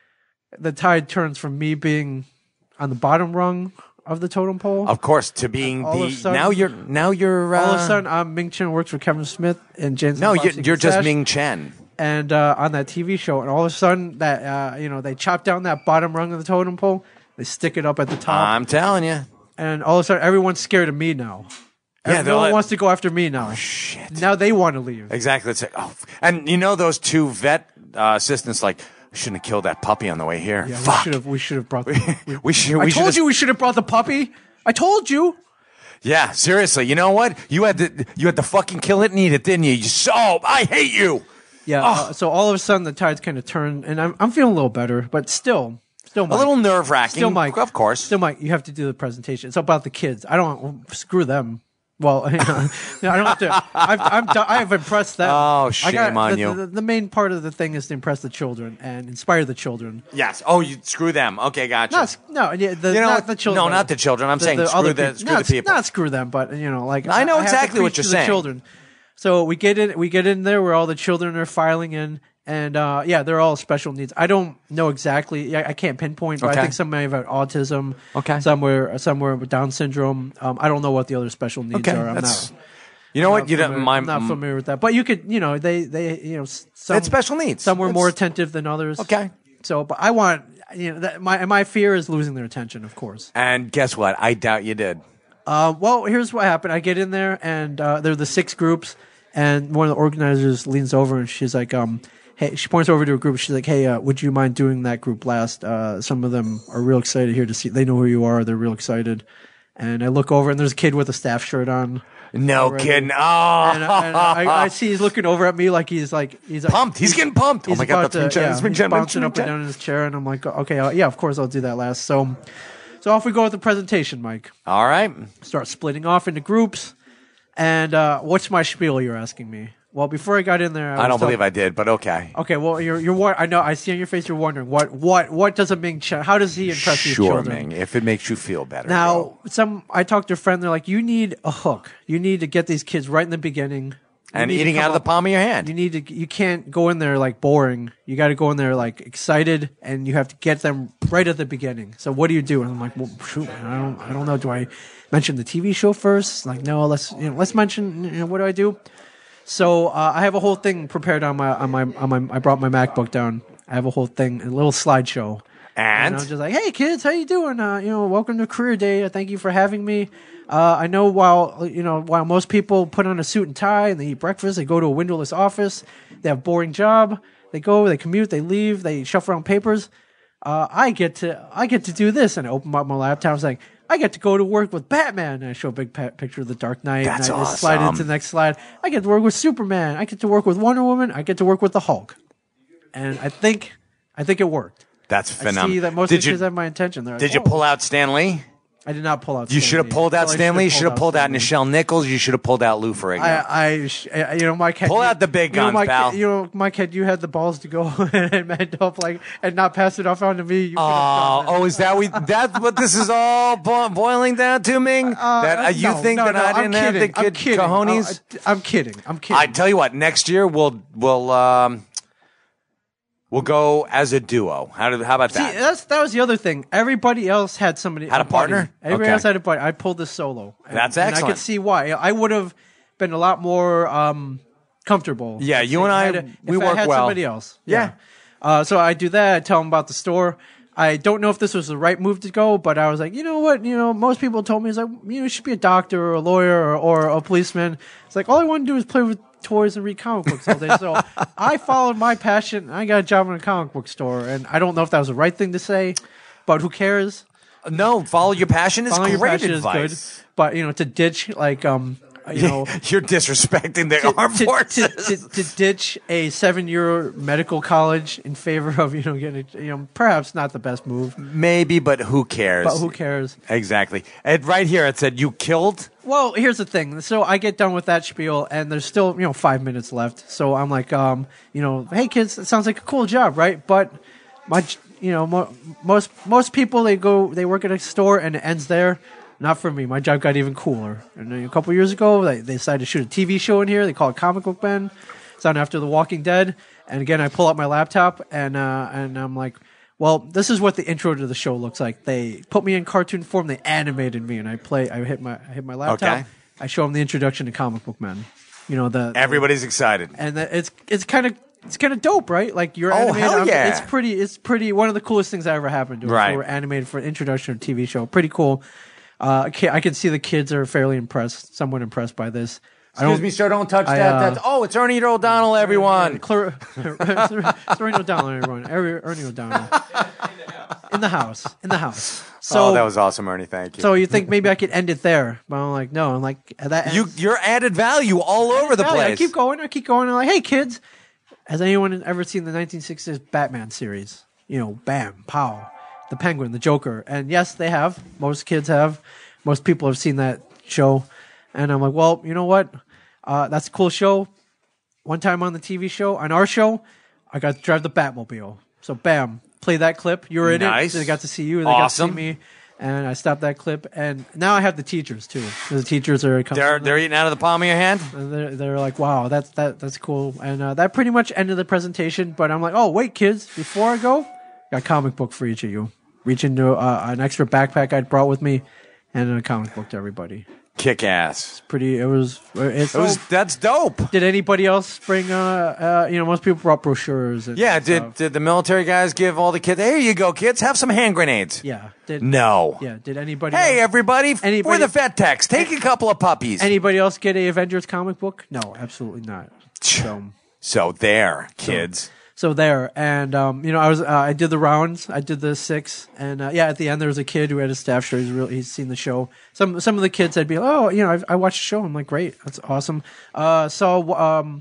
the tide turns from me being on the bottom rung of the totem pole. Of course, to being All the of a sudden- now you're now you're uh, All of a sudden, I'm Ming Chen, works for Kevin Smith and Jensen. no, Fox you're, Secret you're just Stash, Ming Chen. and uh, on that T V show, and all of a sudden, that uh, you know, they chop down that bottom rung of the totem pole, they stick it up at the top, I'm telling you. and all of a sudden, everyone's scared of me now. Yeah, they're no one like- wants to go after me now. Shit. Now they want to leave. Exactly. It's like, oh, and you know those two vet uh, assistants like I shouldn't have killed that puppy on the way here. Yeah, we Fuck. should have. We should have brought. The, We should. I We told should you we should have brought the puppy. I told you. Yeah, seriously. You know what? You had to. You had to fucking kill it and eat it, didn't you? You so. I hate you. Yeah. Oh. Uh, so all of a sudden the tides kind of turned, and I'm I'm feeling a little beber, but still, still, A Mike, little nerve wracking. Still, Mike. Of course. Still, Mike. You have to do the presentation. It's about the kids. I don't screw them. Well, you know, I don't have to. I've, I've done, I've impressed them. Oh, I shame got, on the, you. The, the main part of the thing is to impress the children and inspire the children. Yes. Oh, you screw them. Okay, gotcha. Not no, yeah, the, You know not what? the children. No, not the children. I'm saying screw other the- people. screw not, the people. Not screw them, but you know, like I know have to exactly what preach you're to saying. The children. So we get in, we get in there where all the children are filing in, and uh, yeah, they're all special needs. I don't know exactly. I, I can't pinpoint, but Okay. I think some may have autism. Okay. Somewhere, somewhere with Down syndrome. Um, I don't know what the other special needs Okay, are. I'm that's- not. You know I'm what? not You familiar- don't. My, I'm not familiar with that, but you could, you know, they, they, you know, some It's special needs. Some were It's- more attentive than others. Okay. So, but I want, you know, that my my fear is losing their attention, of course. And guess what? I doubt you did. Uh, well, here's what happened. I get in there, and uh, they're the six groups, and one of the organizers leans over, and she's like, um, hey, she points over to a group. She's like, hey, uh, would you mind doing that group last? Uh, some of them are real excited here to see. They know who you are. They're real excited. And I look over, and there's a kid with a staff shirt on. No already. kidding. Oh, And, and I, I see he's looking over at me like he's like he's like, pumped. He's getting pumped. Oh He's my god, about that's Ming to, Chen. yeah, That's Ming he's Chen. bouncing Ming up and Chen. down in his chair, and I'm like, okay, uh, yeah, of course I'll do that last. So, so off we go with the presentation, Mike. All right. Start splitting off into groups, and uh, what's my spiel? You're asking me. Well, before I got in there, I, I don't was believe talking- I did, but okay. Okay, well, you're you're. wa- I know. I see on your face you're wondering what what what does a Ming Chen? How does he impress these Sure, children? Ming. If it makes you feel better. Now, bro. some I talked to a friend. They're like, you need a hook. You need to get these kids right in the beginning. You And need to eating come out of the up- palm of your hand. You need to. You can't go in there like boring. You got to go in there like excited, and you have to get them right at the beginning. So what do you do? And I'm like, well, shoot, man, I don't. I don't know. Do I mention the T V show first? Like, no. Let's you know. Let's mention. You know, what do I do? So uh, I have a whole thing prepared on my on my on my. I brought my MacBook down. I have a whole thing, a little slideshow. And? I'm just like, hey kids, how you doing? Uh, you know, welcome to Career Day. Thank you for having me. Uh, I know while you know while most people put on a suit and tie and they eat breakfast, they go to a windowless office. They have a boring job. They go, they commute, they leave, they shuffle around papers. Uh, I get to I get to do this, and I open up my laptop. I was like, I get to go to work with Batman. And I show a big pa- picture of the Dark Knight. That's and I just awesome. slide into the next slide. I get to work with Superman. I get to work with Wonder Woman. I get to work with the Hulk. And I think I think it worked. That's I phenomenal. see that most did of the you, kids have my intention. They're like, Did you "Oh." pull out Stan Lee? I did not pull out. You Stan should have Lee. pulled out Well, I Stan Lee. You should have pulled out Stan Lee. Nichelle Nichols. You should have pulled out Lou Ferrigno. I, I, sh- I- you know, Mike. Had, Pull out the big you know, guns, Mike, pal. You know, Mike, had you had the balls to go and end up like and not pass it off on to me, you could have Oh, done it. oh, is that we? That's what this is all bo- boiling down to, Ming. Uh, that uh, you no, think no, that no, I I'm didn't have the kidding. I'm kid kidding. cojones? Uh, I'm kidding. I'm kidding. I tell you what, next year we'll we'll um, we'll go as a duo. How did? How about See, that? that's that was the other thing. Everybody else had somebody Had a buddy. partner? Everybody Okay. else had a buddy. I pulled this solo. And- That's and I excellent. could see why. I would have been a lot more um, comfortable. Yeah, you and if I, had a- we if I work had well. Somebody else. Yeah. Uh, so I do that. I tell them about the store. I don't know if this was the right move to go, but I was like, you know what? You know, most people told me it's like, you know, you should be a doctor or a lawyer or, or a policeman. It's like all I want to do is play with toys and read comic books all day. So I followed my passion. I got a job in a comic book store, and I don't know if that was the right thing to say, but who cares? No, follow your passion is Follow your great passion advice. is good, but you know, to ditch like um, you know. You're disrespecting the To, armed to, forces. to, to, to ditch a seven-year medical college in favor of you know getting a, you know perhaps not the best move, Maybe, but who cares? but who cares? Exactly. And right here it said you killed. Well, here's the thing. So I get done with that spiel, and there's still you know five minutes left. So I'm like, um, you know, hey kids, it sounds like a cool job, right? But my, you know, mo- most most people they go they work at a store and it ends there. Not for me. My job got even cooler. And then a couple years ago, they, they decided to shoot a T V show in here. They call it Comic Book Ben. It's on after The Walking Dead. And again, I pull out my laptop and uh, and I'm like, well, this is what the intro to the show looks like. They put me in cartoon form. They animated me, and I play. I hit my I hit my laptop. Okay. I show them the introduction to Comic Book Men. You know the Everybody's excited. and the, it's it's kind of it's kind of dope, right? Like you're Oh, animated. hell I'm- yeah. It's pretty. It's pretty. One of the coolest things that ever happened to us. Right. So we're animated for an introduction to a T V show. Pretty cool. Uh, I can- I can see the kids are fairly impressed, somewhat impressed by this. I Excuse don't- me, sir. Don't touch I, that. uh, That's, oh, it's Ernie O'Donnell, everyone. Clar- it's Ernie O'Donnell, everyone. Ernie Ernie O'Donnell. In the house. In the house. So oh, that was awesome, Ernie. Thank you. so you think maybe I could end it there, but I'm like, no. I'm like that. you, you're added value all over the Yeah, place. I keep going. I keep going. I'm like, hey kids, has anyone ever seen the nineteen sixties Batman series? You know, bam, pow, the Penguin, the Joker, and yes, they have. Most kids have. Most people have seen that show, and I'm like, well, you know what? Uh, that's a cool show. One time on the T V show, on our show, I got to drive the Batmobile. So bam, play that clip. You were in Nice. it. They got to see you. They Awesome. got to see me. And I stopped that clip, and now I have the teachers too. The teachers are coming. They're, they're eating out of the palm of your hand? And they're, they're like, wow, that's that that's cool. And uh, that pretty much ended the presentation. But I'm like, oh, wait, kids, before I go, got a comic book for each of you. Reach into uh, an extra backpack I'd brought with me and a comic book to everybody. Kick ass. Pretty. It was. It's It was, so- that's dope. Did anybody else bring? Uh, uh, you know, most people brought brochures. And Yeah, did stuff. did the military guys give all the kids, here you go, kids, have some hand grenades? Yeah. Did, No. Yeah. Did anybody? Hey, else, everybody, Anybody- for the vet techs, take a couple of puppies. anybody else get a Avengers comic book? No, absolutely not. So, So there, kids. so there, and um, you know, I was uh, I did the rounds. I did the six, and uh, yeah, at the end there was a kid who had a staff shirt. He's really he's seen the show. Some some of the kids I'd be like, oh, you know, I've, I watched the show. I'm like, great, that's awesome. Uh, so um.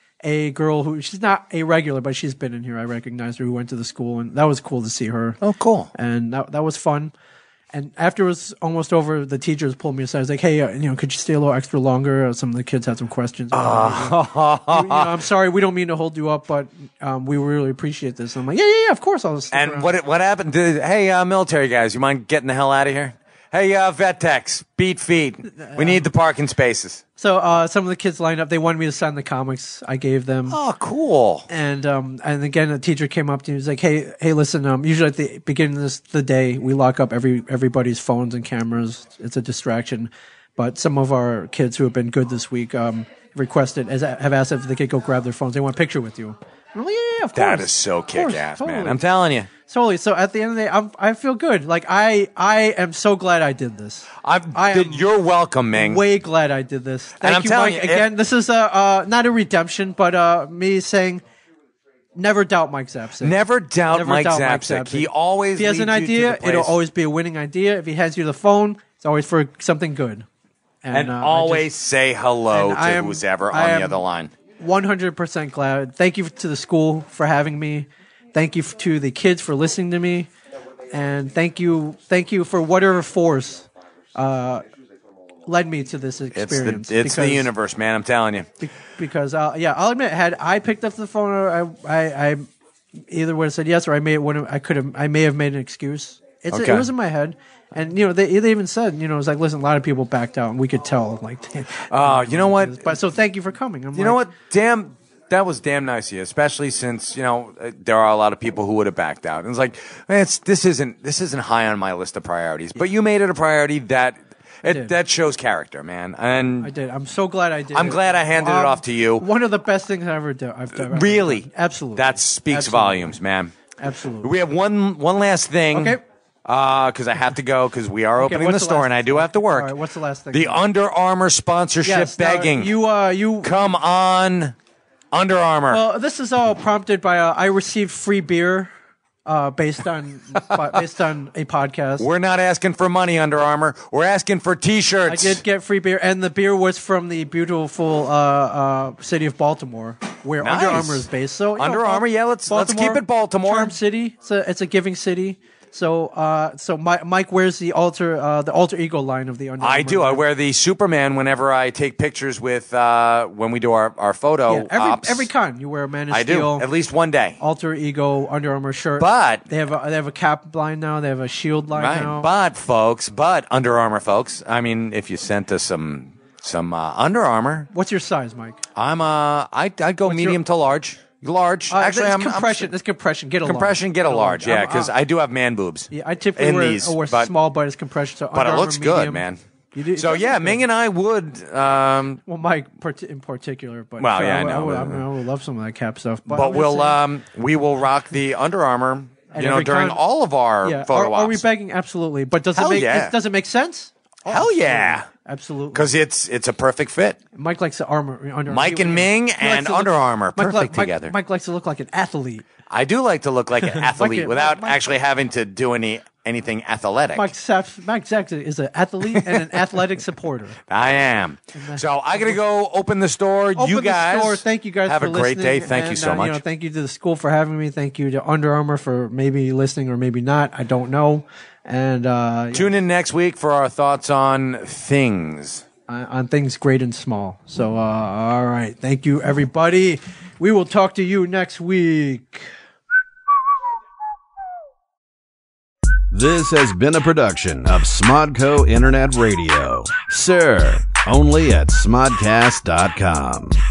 A girl who she's not a regular, but she's been in here. I recognized her. Who went to the school, and that was cool to see her. Oh, cool. And that that was fun. And after it was almost over, the teachers pulled me aside. I was like, "Hey, uh, you know, could you stay a little extra longer?" Uh, some of the kids had some questions. Uh, You- you know, I'm sorry, we don't mean to hold you up, but um, we really appreciate this. I'm like, "Yeah, yeah, yeah, of course, I'll." Stick And around." what what happened? Did, hey, uh, military guys, you mind getting the hell out of here? Hey, uh, vet techs, beat feet. We need the parking spaces. So uh, some of the kids lined up. They wanted me to sign the comics. I gave them. Oh, cool. And um, and again, a teacher came up to me. He was like, "Hey, hey, listen. Um, usually at the beginning of this, the day, we lock up every everybody's phones and cameras. It's a distraction. But some of our kids who have been good this week um, requested, as have asked if they could go grab their phones. They want a picture with you. I'm like, yeah, yeah, of course. That is so Of course, kick ass, man. totally. I'm telling you. Totally. So at the end of the day, I'm, I feel good. Like I, I am so glad I did this. I've, I am you're welcome, Ming. Way glad I did this. Thank And I'm you, telling Mike. you, Again, if- this is a uh, not a redemption, but uh, me saying, never doubt Mike Zapsik. Never doubt Never Mike doubt Mike Zapsik. Zapsik. He always If he has an leads you to idea, the place. it'll always be a winning idea. If he hands you the phone, it's always for something good. And uh, I always just- say hello and to I am- who's ever I on am the other line. one hundred percent glad. Thank you to the school for having me. Thank you to the kids for listening to me. And thank you, thank you for whatever force uh, led me to this It's experience. the it's the because- universe, man. I'm telling you. Be- because uh, yeah, I'll admit, had I picked up the phone, or I, I, I either would have said yes, or I may would have, I could have, I may have made an excuse. It's Okay. it was in my head, and you know they they even said, you know, it was like, listen, a lot of people backed out, and we could tell, like, Oh, you know what? But so thank you for coming. I'm You know like, what? Damn, that was damn nice of you, especially since you know uh, there are a lot of people who would have backed out. And it's like, man, it's this isn't this isn't high on my list of priorities, but you made it a priority that it, did. that shows character, man. And I did. I'm so glad I did. I'm it. glad I handed it Um, off to you. One of the best things I ever done. I've done. Really, absolutely. that speaks Absolutely. volumes, man. Absolutely. We have one one last thing. Okay. Because I have to go because we are Okay, opening the what's the store last and I thing? do have to work. All right, what's the last thing? The Under Armour sponsorship Yes, now, begging. you, uh, you. Come on, Under Armour. Well, this is all prompted by uh, I received free beer, uh, based on based on a podcast. We're not asking for money, Under Armour. We're asking for I T-shirts. did get free beer, and the beer was from the beautiful uh, uh, city of Baltimore, where Nice. Under Armour is based. So you Under know, Bal- Armour, yeah, let's- let's keep it Baltimore. Charm City. It's a it's a giving city. So uh, so Mi- Mike wears the alter uh, the alter ego line of the Under Armour. I do. I line. wear the Superman whenever I take pictures with uh, when we do our, our photo Yeah, every ops. every con you wear a Man of I Steel. do at least one day. Alter ego Under Armour shirt. But they have a they have a cap line now. They have a shield line right, now. but folks, but Under Armour folks. I mean, if you sent us some some uh, Under Armour, What's your size, Mike? I'm uh I I go What's medium your- to large. Large. Uh, Actually, this I'm compression. I'm, this compression. Get a compression. large. Get a large. Yeah, I'm- because uh, I do have man boobs. yeah, I typically in wear, these, wear but- small, but it's compression. So But Under it looks Armour good, medium. man. You do, So it yeah, does look Ming good. and I would. Um, Well, Mike part- in particular, but Well, sure, yeah, I I, would- know. I, would, I, mean, I would love some of that cap stuff. But, but I'm just we'll saying, um we will rock the Under Armour. At You know, every during con- all of our yeah, photo are, are we ops. begging? Absolutely. But does Hell it make yeah. it, does it make sense? Oh, Hell yeah. absolutely. Because it's it's a perfect fit. Mike likes the armor. Under Armour. Mike He- and Ming he likes and to look- Under Armour, Mike, perfect Mike- together. Mike likes to look like an athlete. I do like to look like an athlete Mike- without Mike- actually having to do any anything athletic. Mike Sapp, Mike Zack is an athlete and an athletic supporter. I am. So I gotta go open the store. Open you guys the store. Thank you guys have for a great listening. day. Thank you And, so uh, much. You know, thank you to the school for having me. Thank you to Under Armour for maybe listening or maybe not. I don't know. And uh, Tune in next week for our thoughts on things. on, on things great and small. So, uh, all right. Thank you, everybody. We will talk to you next week. This has been a production of SModCo Internet Radio. Sir, only at smodcast dot com.